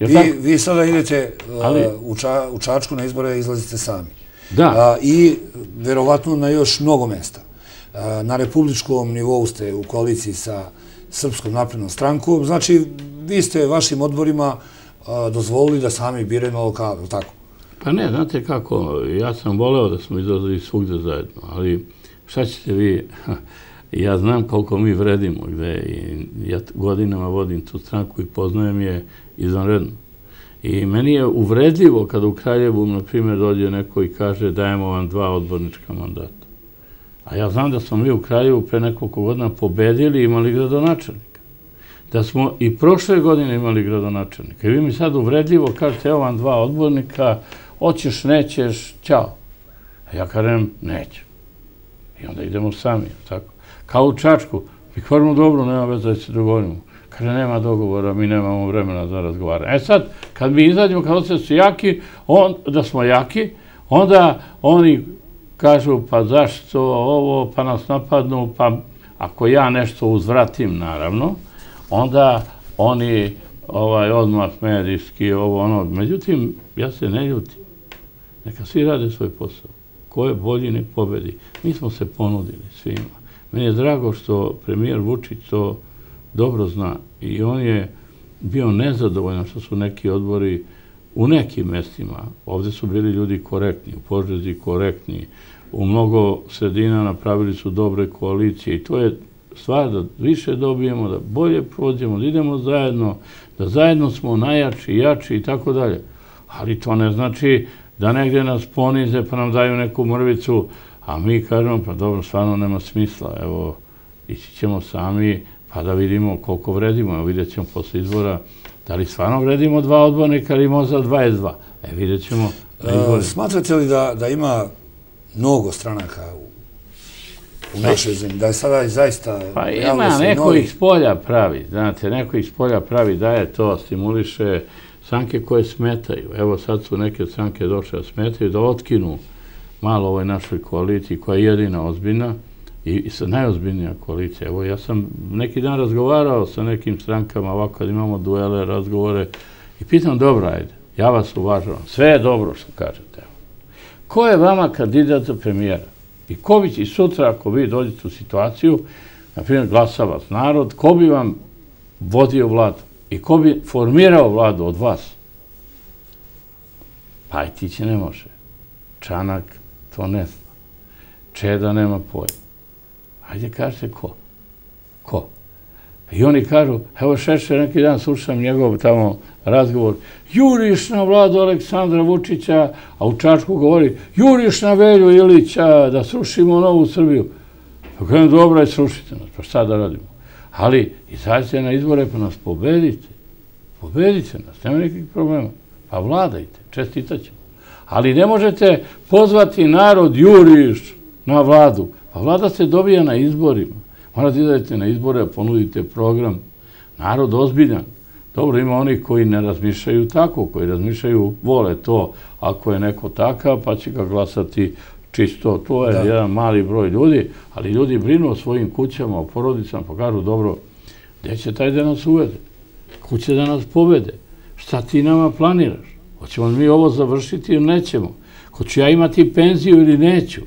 S1: Vi sada idete u Čačku na izbore, izlazite sami.
S2: Da.
S1: I verovatno na još mnogo mesta. Na republičkom nivou ste u koaliciji sa Srpskom naprednom strankom. Znači, vi ste vašim odborima dozvolili da sami biraju na lokalu, tako?
S2: Pa ne, znate kako, ja sam voleo da smo izlazili svugde zajedno, ali šta ćete vi... Ja znam koliko mi vredimo gde i ja godinama vodim tu stranku i poznajem je izvanredno. I meni je uvredljivo kada u Kraljevu, na primjer, dođe neko i kaže dajemo vam dva odbornička mandata. A ja znam da smo mi u Kraljevu pre nekoliko godina pobedili i imali gradonačelnika. Da smo i prošle godine imali gradonačelnika. I vi mi sad uvredljivo kažete evo vam dva odbornika, hoćeš, nećeš, ćao. A ja kažem neću. I onda idemo sami, tako. Kao u Čačku, mi kažemo dobro, nema veze da se dogovorimo. Kaže, nema dogovora, mi nemamo vremena za razgovaranje. E sad, kad mi izađemo, kad se su jaki, da smo jaki, onda oni kažu, pa zašto ovo, pa nas napadnu, pa ako ja nešto uzvratim, naravno, onda oni odmah medijski, ovo ono. Međutim, ja se ne ljutim. Neka svi rade svoj posao. Ko je bolji, nek pobedi. Mi smo se ponudili svima. Meni je drago što premijer Vučić to dobro zna i on je bio nezadovoljan što su neki odbori u nekim mestima. Ovde su bili ljudi korektni, u Požegi korektni, u mnogo sredina napravili su dobre koalicije i to je stvar da više dobijemo, da bolje prođemo, da idemo zajedno, da zajedno smo najjači, jači i tako dalje. Ali to ne znači da negdje nas ponize pa nam daju neku mrvicu, a mi kažemo, pa dobro, stvarno nema smisla, evo, ići ćemo sami, pa da vidimo koliko vredimo, evo vidjet ćemo posle izbora, da li stvarno vredimo dva odbornika ili možda dvadeset dva. E, vidjet ćemo na izborima.
S1: Smatrate li da ima mnogo stranaka u našoj zemlji, da je sada zaista...
S2: Pa ima, neko ih s polja pravi, znate, neko ih s polja pravi, daje to, stimuliše stranke koje smetaju. Evo sad su neke stranke došle da smetaju, da otkinu malo ovoj našoj koaliciji koja je jedina ozbiljna i najozbiljnija koalicija. Evo, ja sam neki dan razgovarao sa nekim strankama ovako kad imamo duele, razgovore i pitam, dobro, ajde, ja vas uvažavam, sve je dobro što kažete. ko je vama kandidat za premijera? I ko bi, i sutra ako vi dođete u situaciju, na primjer glasa vas narod, ko bi vam vodio vladu i ko bi formirao vladu od vas? Pajtić ne može. Čanak to ne zna. Čeda nema pojma. Hajde kažete ko? Ko? I oni kažu, evo Šešelj, neki dan slušam njegov tamo razgovor, juriš na vladu Aleksandra Vučića, a u Čačku govori, juriš na Velju Ilića da srušimo Novu Srbiju. Pa kažem, dobro je, srušite nas, pa šta da radimo? Ali izađite na izbore pa nas pobedite. Pobedite nas, nema nekih problema. Pa vladajte, čestitat ćemo. Ali ne možete pozvati narod, juriš na vladu. Pa vlada se dobija na izborima. Morate idete na izbore, a ponudite program. Narod ozbiljan. Dobro, ima oni koji ne razmišljaju tako, koji razmišljaju, vole to, ako je neko takav, pa će ga glasati čisto. To je jedan mali broj ljudi, ali ljudi brinu o svojim kućama, o porodicama, pa kažu, dobro, gdje će taj da nas uvede? Ko će da nas pobede? Šta ti nama planiraš? Hoćemo mi ovo završiti ili nećemo? Hoću ja imati penziju ili neću?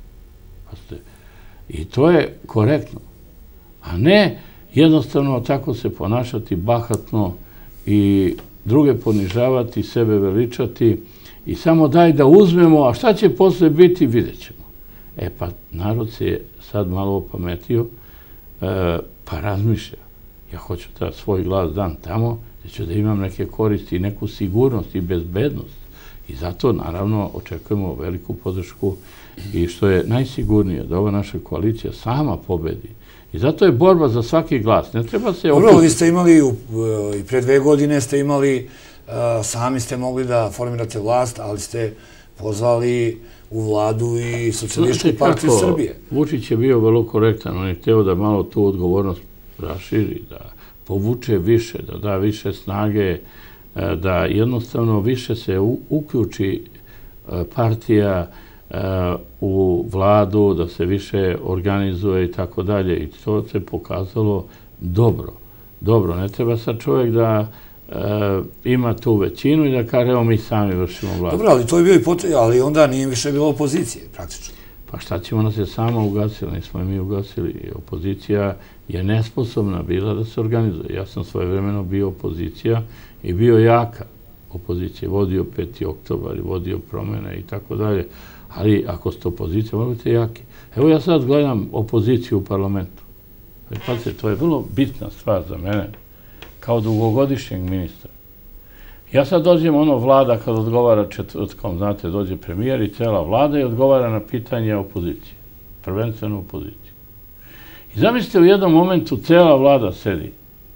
S2: I to je korektno. A ne jednostavno tako se ponašati bahatno i druge ponižavati, sebe veličati i samo daj da uzmemo, a šta će posle biti, vidjet ćemo. E pa narod se je sad malo opametio, pa razmišlja. Ja hoću da svoj glas dam tamo, da ću da imam neke koristi i neku sigurnost i bezbednost. I zato, naravno, očekujemo veliku podršku i što je najsigurnije, da ova naša koalicija sama pobedi. I zato je borba za svaki glas. Ne treba se...
S1: Dobro, vi ste imali, i pre dve godine ste imali, sami ste mogli da formirate vlast, ali ste pozvali u vladu i Socijalističku partiju Srbije.
S2: Vučić je bio vrlo korektan. On je hteo da malo tu odgovornost raširi, da povuče više, da da više snage, da jednostavno više se uključi partija u vladu, da se više organizuje i tako dalje. I to se pokazalo dobro. Dobro, ne treba sad čovjek da ima tu većinu i da kaže, evo mi sami vršimo vladu.
S1: Dobro, ali to je bio i potrebno, ali onda nije više bilo opozicije, praktično.
S2: Pa šta ćemo, nas je sama ugasila, nismo je mi ugasili. Opozicija je nesposobna bila da se organizuje. Ja sam svojevremeno bio opozicija i bio jaka opozicija. Vodio peti oktobar i vodio promjene i tako dalje. Ali ako ste opozicija, morate biti jaki. Evo ja sad gledam opoziciju u parlamentu. Pazite, to je vrlo bitna stvar za mene, kao dugogodišnjeg ministra. Ja sad dođem, ono, vlada kad odgovara četvrtkom, znate, dođe premijer i cela vlada i odgovara na pitanje opozicije. Prvenstveno opozicije. I zamislite, u jednom momentu cela vlada sedi.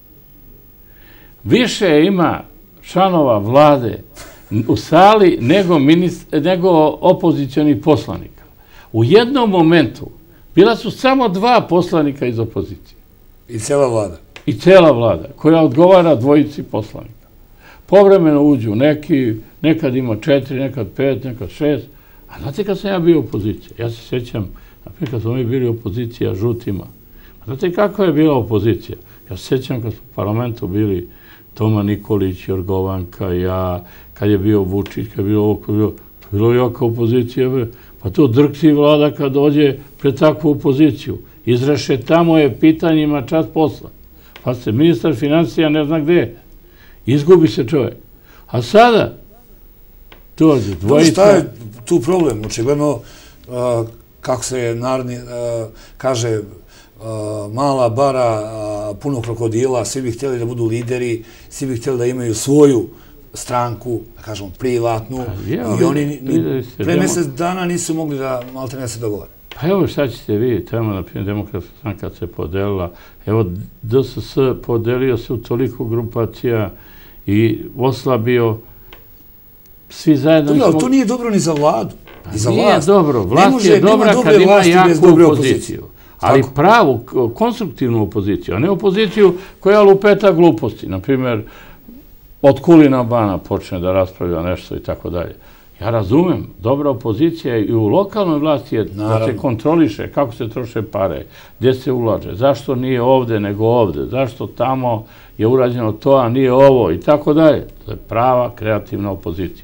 S2: Više ima članova vlade u sali nego opozicionih poslanika. U jednom momentu bila su samo dva poslanika iz opozicije.
S1: I cela vlada.
S2: I cela vlada, koja odgovara dvojici poslanika. Povremeno uđu neki, nekad ima četiri, nekad pet, nekad šest. A znate kad sam ja bio opozicija? Ja se sjećam, naprijed kad smo mi bili opozicija žutima. A znate kako je bila opozicija? Ja se sjećam kad smo u parlamentu bili Toma Nikolić, Jorgovanka, ja, kad je bio Vučić, kad je bilo ovo, kad je bilo, to je bilo jaka opozicija. Pa to drksi vlada kad dođe pred takvu opoziciju. Izreše tamo je pitanjima čas posla. Pa se ministar financija ne zna gde je. Izgubi se čovjek. A sada, dođe dvojica...
S1: Šta je tu problem? Očigledno, kako se narodni kaže, mala bara, puno krokodila, svi bi htjeli da budu lideri, svi bi htjeli da imaju svoju stranku, da kažemo, privatnu, i oni pre mjesec dana nisu mogli da maltene se dogovore.
S2: Pa evo šta ćete vidjeti, tamo, na primjer, Demokratska stranka se podelila, evo D S S podelio se u toliko grupacija i oslabio, svi zajedno...
S1: Dobro, ali to nije dobro ni za vladu, ni za vlast.
S2: Nije dobro, vlast je dobra kad ima jaku opoziciju, ali pravu, konstruktivnu opoziciju, a ne opoziciju koja lupeta gluposti, na primjer, od Kulina Bana počne da raspravlja nešto i tako dalje. Ja razumem, dobra opozicija i u lokalnoj vlasti je da se kontroliše kako se troše pare, gdje se ulaže, zašto nije ovde nego ovde, zašto tamo je urađeno to, a nije ovo i tako dalje. To je prava kreativna opozicija.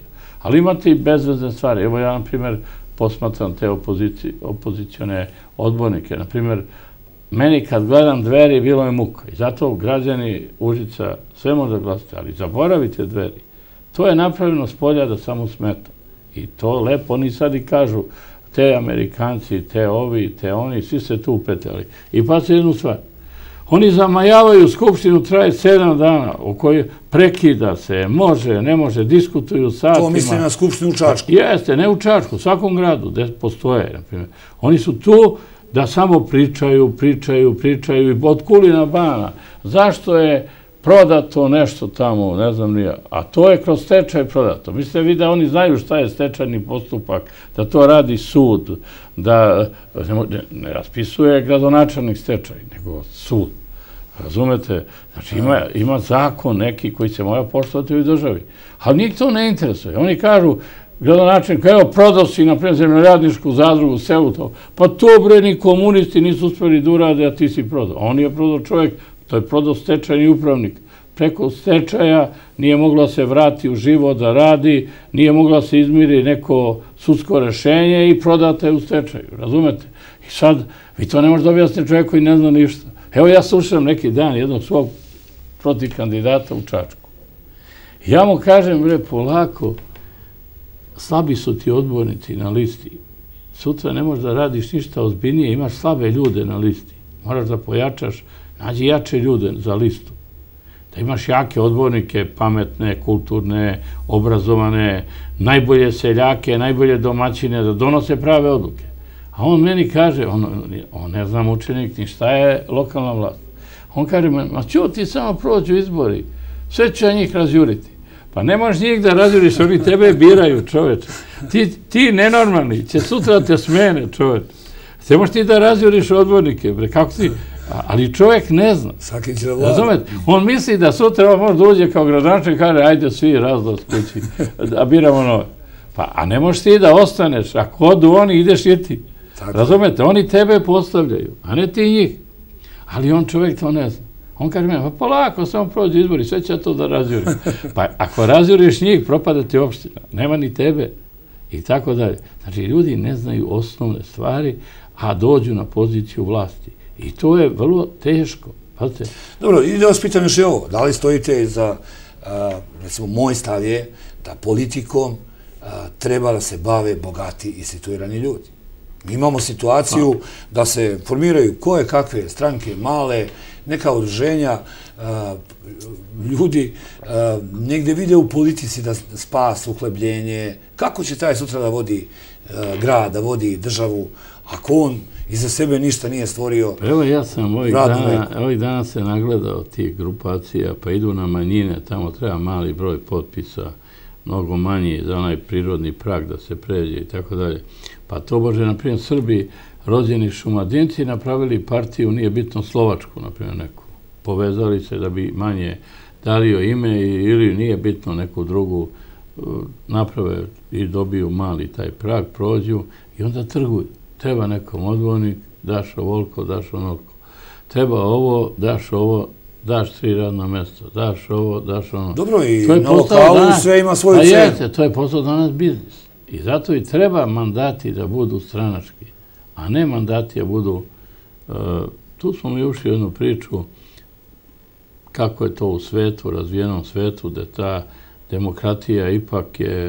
S2: Ali imate i bezvezne stvari. Evo ja, na primjer, posmatram te opozicione odbornike. Na primjer, meni kad gledam Dveri, bilo je muka. I zato građani Užica sve može glasiti, ali zaboravite Dveri. To je napravljeno s polja da samo smeta. I to lepo, oni sad i kažu, te Amerikanci, te ovi, te oni, svi se tu upetali. I pa se jednu stvar. Oni zamajavaju skupštinu, traje sedam dana, u kojoj prekida se, može, ne može, diskutuju satima.
S1: To misli na skupštinu u Čačku?
S2: Jeste, ne u Čačku, u svakom gradu gde postoje, na primjer. Oni su tu da samo pričaju, pričaju, pričaju i od Kulina Bana. Zašto je prodato nešto tamo, ne znam nija, a to je kroz stečaj prodato. Mislite vi da oni znaju šta je stečajni postupak, da to radi sud, da ne raspisuje gradonačelnik stečaj, nego sud. Razumete? Znači ima zakon neki koji se mora poštovati u državi. Ali njih to ne interesuje. Oni kažu, gradonačelnik, evo prodao si, na primjer, zemljoradničku zadrugu u selu to. Pa to bre, ni komunisti nisu uspjeli da urade, a ti si prodao. On je prodao čovjek, to je prodao stečajni upravnik. Preko stečaja nije mogla se vrati u život da radi, nije mogla se izmiri neko sudsko rešenje i prodate u stečaju. Razumete? I sad, vi to ne možete objasniti čovjek koji ne zna ništa. Evo ja slušam neki dan jednog svog protiv kandidata u Čačku. Ja mu kažem, bre, polako, slabi su ti odbornici na listi. Sutra ne možeš da radiš ništa ozbiljnije, imaš slabe ljude na listi. Moraš da pojačaš, nađi jače ljude za listu. Da imaš jake odbornike, pametne, kulturne, obrazovane, najbolje seljake, najbolje domaćine, da donose prave odluke. A on meni kaže, on ne znam učenik ni šta je lokalna vlast. On kaže, ma ću ti samo prođu izbori, sve će njih razjuriti. Pa ne možeš njih da razjuriš, oni tebe biraju, čoveče. Ti nenormalni, će sutra te smene, čoveče. Ne možeš ti da razjuriš odbornike, bre, kako ti... Ali čovjek ne zna. Razumete? On misli da sutra može da uđe kao gradonačelnik i kaže, ajde svi razlaz kući, da biramo nove. A ne možeš ti da ostaneš, ako odu oni, ideš i ti. Razumete? Oni tebe postavljaju, a ne ti njih. Ali on čovjek to ne zna. On kaže meni, pa polako, samo prođu izbori, sve će to da razjurim. Pa ako razjuriš njih, propada ti opština. Nema ni tebe. I tako dalje. Znači, ljudi ne znaju osnovne stvari, a dođu na poziciju vlasti. I to je vrlo teško.
S1: Dobro, i da vas pitam još i ovo. Da li stojite za, recimo, moj stav je da politikom treba da se bave bogati i situirani ljudi. Mi imamo situaciju da se formiraju koje kakve stranke, male, neka udruženja, ljudi negde vide u politici da spas, uhlebljenje. Kako će taj sutra da vodi grad, da vodi državu, ako on iza sebe ništa nije stvorio?
S2: Evo ja sam ovih dana se nagledao tih grupacija, pa idu na manjine, tamo treba mali broj potpisa, mnogo manji za onaj prirodni prag da se pređe i tako dalje. Pa to bože, na primjer, Srbi, rođeni Šumadinci, napravili partiju, nije bitno Slovačku, na primjer, neku. Povezali se da bi manje dalio ime ili nije bitno neku drugu naprave i dobiju mali taj prag, prođu i onda trguju. Treba nekom odbornik, daš ovoliko, daš onoliko. Treba ovo, daš ovo, daš tri radna mjesta, daš ovo, daš ono.
S1: Dobro, i na lokalu sve ima svoju cenu.
S2: A jeste, to je postao danas biznis. I zato i treba mandati da budu stranački, a ne mandati da budu... Tu smo mi ušli u jednu priču kako je to u svetu, razvijenom svetu, da ta demokratija ipak je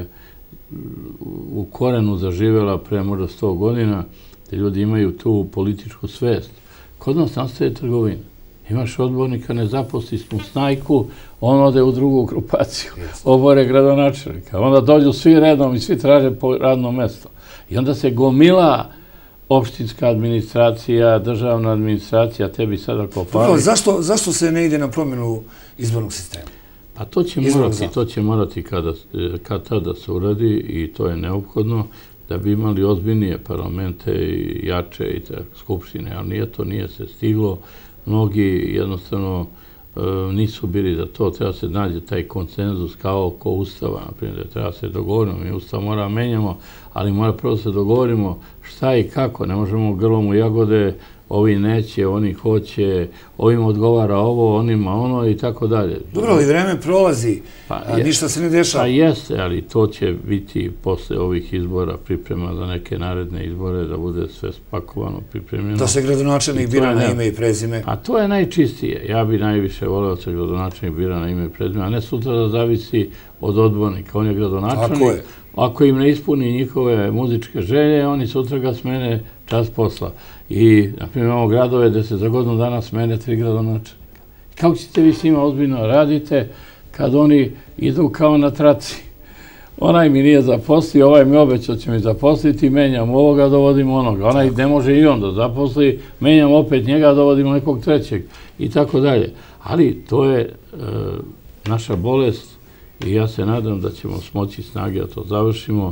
S2: u korenu zaživjela pre možda sto godina, da ljudi imaju tu političku svest. Kod nas nastaje trgovina. Imaš odbornika, ne zaposli smo snajku, on ode u drugu grupaciju, obore gradonačelnika. Onda dođu svi redom i svi traže radno mesto. I onda se gomila opštinska administracija, državna administracija, tebi sada kopali.
S1: Zašto se ne ide na promjenu izbornog sistema?
S2: Pa to će morati, to će morati kad tada se uradi i to je neophodno da bi imali ozbiljnije parlamente i jače i skupštine, ali nije to, nije se stiglo. Mnogi jednostavno nisu bili za to, treba se nađe taj konsenzus kao oko Ustava, naprimjer, da treba se dogovorimo, mi Ustav mora menjamo, ali mora prvo se dogovorimo šta i kako, ne možemo grlom u jagode ovi neće, oni hoće, ovim odgovara ovo, onima ono i tako dalje.
S1: Dobro, ali vreme prolazi, ništa se ne dešava.
S2: Pa jeste, ali to će biti posle ovih izbora priprema za neke naredne izbore, da bude sve spakovano, pripremljeno.
S1: Da se gradonačelnik bira na ime i prezime.
S2: A to je najčistije. Ja bi najviše voleo da se gradonačelnik bira na ime i prezime, a ne sutra da zavisi od odbornika. On je gradonačelnik.
S1: Tako je.
S2: Ako im ne ispuni njihove muzičke želje, oni sutra ga smene čas posla. I, na primjer, imamo gradove gde se za godinu dana smene tri gradonačelnika. Kako ćete vi s njima ozbiljno radite kad oni idu kao na traci? Onaj mi nije zaposlio, ovaj mi obećao će mi zaposliti, menjam ovoga, dovodim onoga. Onaj ne može i on da zaposli, menjam opet njega, dovodimo nekog trećeg i tako dalje. Ali to je naša bolest i ja se nadam da ćemo smoći snage da to završimo.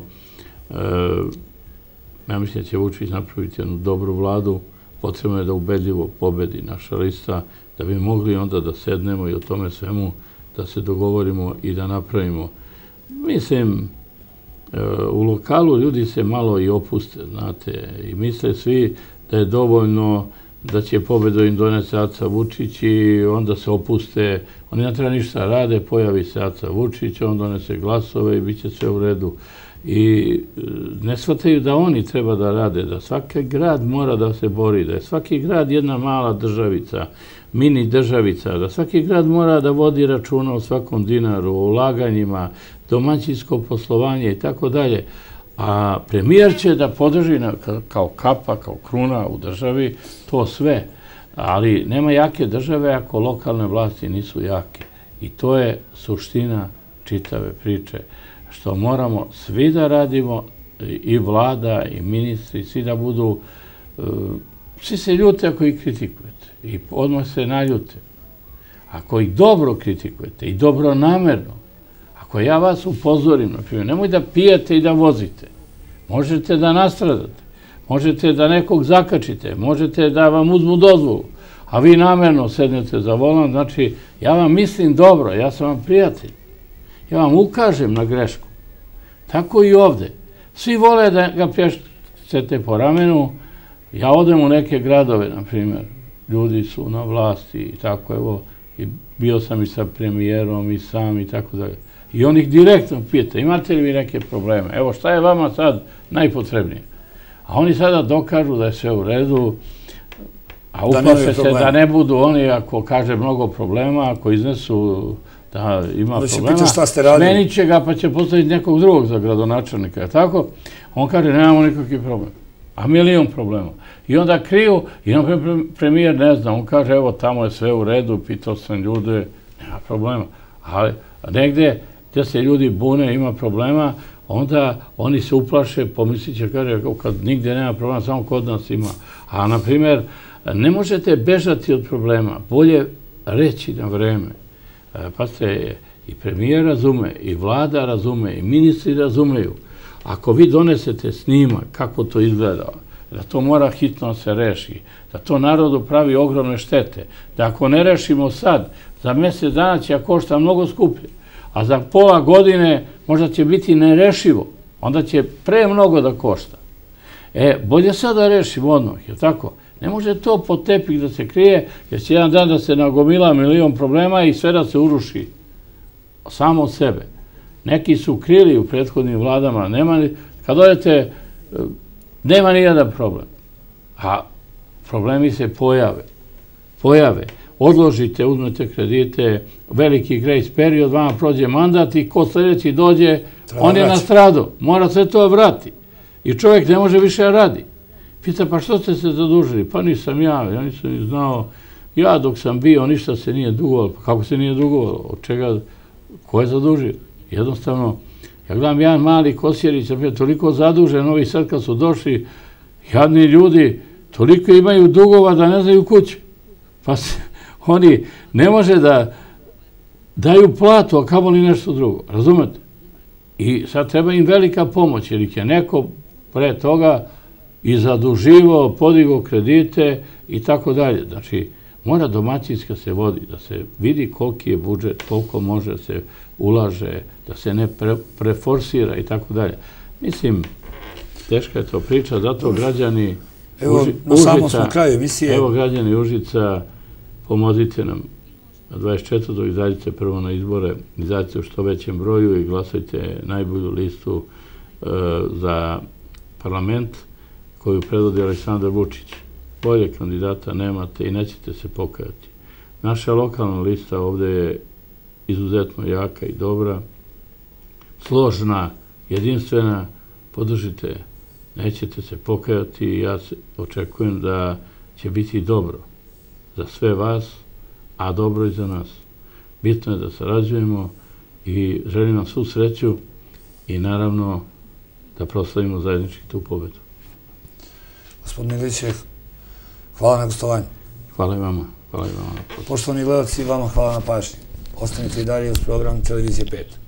S2: Ja mislim da će Vučić napraviti jednu dobru vladu. Potrebno je da ubedljivo pobedi naša lista, da bi mogli onda da sednemo i o tome svemu da se dogovorimo i da napravimo. Mislim, u lokalu ljudi se malo i opuste, znate, i misle svi da je dovoljno da će pobedu im donese Aca Vučić i onda se opuste. Oni ne treba ništa rade, pojavi se Aca Vučić, on donese glasove i bit će sve u redu. I ne shvataju da oni treba da rade, da svaki grad mora da se bori, da je svaki grad jedna mala državica, mini državica, da svaki grad mora da vodi računa o svakom dinaru, o ulaganjima, domaćinsko poslovanje i tako dalje. A premijer će da podrži kao kapa, kao kruna u državi to sve. Ali nema jake države ako lokalne vlasti nisu jake. I to je suština čitave priče. Što moramo svi da radimo, i vlada, i ministri, svi da budu, svi se ljute ako ih kritikujete i odmah se naljute. Ako ih dobro kritikujete i dobro namerno, ako ja vas upozorim, na primjer, nemoj da pijete i da vozite, možete da nastradate, možete da nekog zakačite, možete da vam uzmu dozvolu, a vi namerno sednete za volan, znači ja vam mislim dobro, ja sam vam prijatelj. Ja vam ukažem na grešku. Tako i ovde. Svi vole da ga plješćete po ramenu. Ja odem u neke gradove, na primjer. Ljudi su na vlasti i tako, evo, i bio sam i sa premijerom i sam i tako dalje. I on ih direktno pita, imate li vi neke probleme? Evo, šta je vama sad najpotrebnije? A oni sada dokažu da je sve u redu, a uplaše se da ne budu oni, ako kaže mnogo problema, ako iznesu da ima problema, smenit će ga pa će postaviti nekog drugog za gradonačelnika. Tako? On kaže, nemamo nikakvi problem. A milion problema. I onda kriju, i premijer ne zna, on kaže, evo, tamo je sve u redu, pitao sam ljude, nema problema. Ali negde gdje se ljudi bune, ima problema, onda oni se uplaše, pomislit će, kaže, kad nigde nema problema, samo kod nas ima. A, na primjer, ne možete bežati od problema, bolje reći na vreme. Pa se i premijer razume, i vlada razume, i ministri razumeju. Ako vi donesete snimak kako to izgleda, da to mora hitno se reši, da to narodu pravi ogromne štete, da ako ne rešimo sad, za mjesec dana će košta mnogo skuplje, a za pola godine možda će biti nerešivo, onda će pre mnogo da košta. E, bolje sad da rešimo odmah, je tako? Ne može to pod tepih da se krije, jer će jedan dan da se nagomila milion problema i sve da se uruši samo od sebe. Neki su krili u prethodnim vladama, kad odete, nema nijedan problem. A problemi se pojave. Pojave. Odložite, uzmete kredite, veliki grace period, vama prođe mandat i ko sljedeći dođe, on je nastradao. Mora sve to vrati. I čovjek ne može više radi. Pita, pa što ste se zadužili? Pa nisam ja, ja nisam ni znao. Ja dok sam bio, ništa se nije dugovalo. Pa kako se nije dugovalo? Od čega? Ko je zadužio? Jednostavno, ja gledam jedan mali Kosjerić, toliko zadužen, ovi sad kad su došli, jadni ljudi, toliko imaju dugova da ne znaju kuće. Pa se, oni ne može da daju platu, a kamo li nešto drugo. Razumete? I sad treba im velika pomoć, jer ih je neko pre toga i zaduživo, podigo kredite i tako dalje. Znači, mora domaćinska se vodi, da se vidi koliki je budžet, koliko može se ulaže, da se ne preforsira i tako dalje. Mislim, teška je to priča, zato građani
S1: Evo, na samom smo kraju emisije.
S2: Evo, građani Užica, pomozite nam. dvadeset četvrtog izađite prvo na izbore, izađite u što većem broju i glasajte najbolju listu za parlament koju predvodi Aleksandar Vučić. Bolje kandidata nemate i nećete se pokajati. Naša lokalna lista ovde je izuzetno jaka i dobra, složna, jedinstvena, podržite, nećete se pokajati i ja očekujem da će biti dobro za sve vas, a dobro i za nas. Bitno je da sarađujemo i želim vam svu sreću i naravno da proslavimo zajednički tu pobedu.
S1: Gospodin Ilićev, hvala na gostovanju.
S2: Hvala i vama. Hvala i vama.
S1: Poštovani gledalci, vama hvala na pažnji. Ostanite i dalje uz program Televizije pet.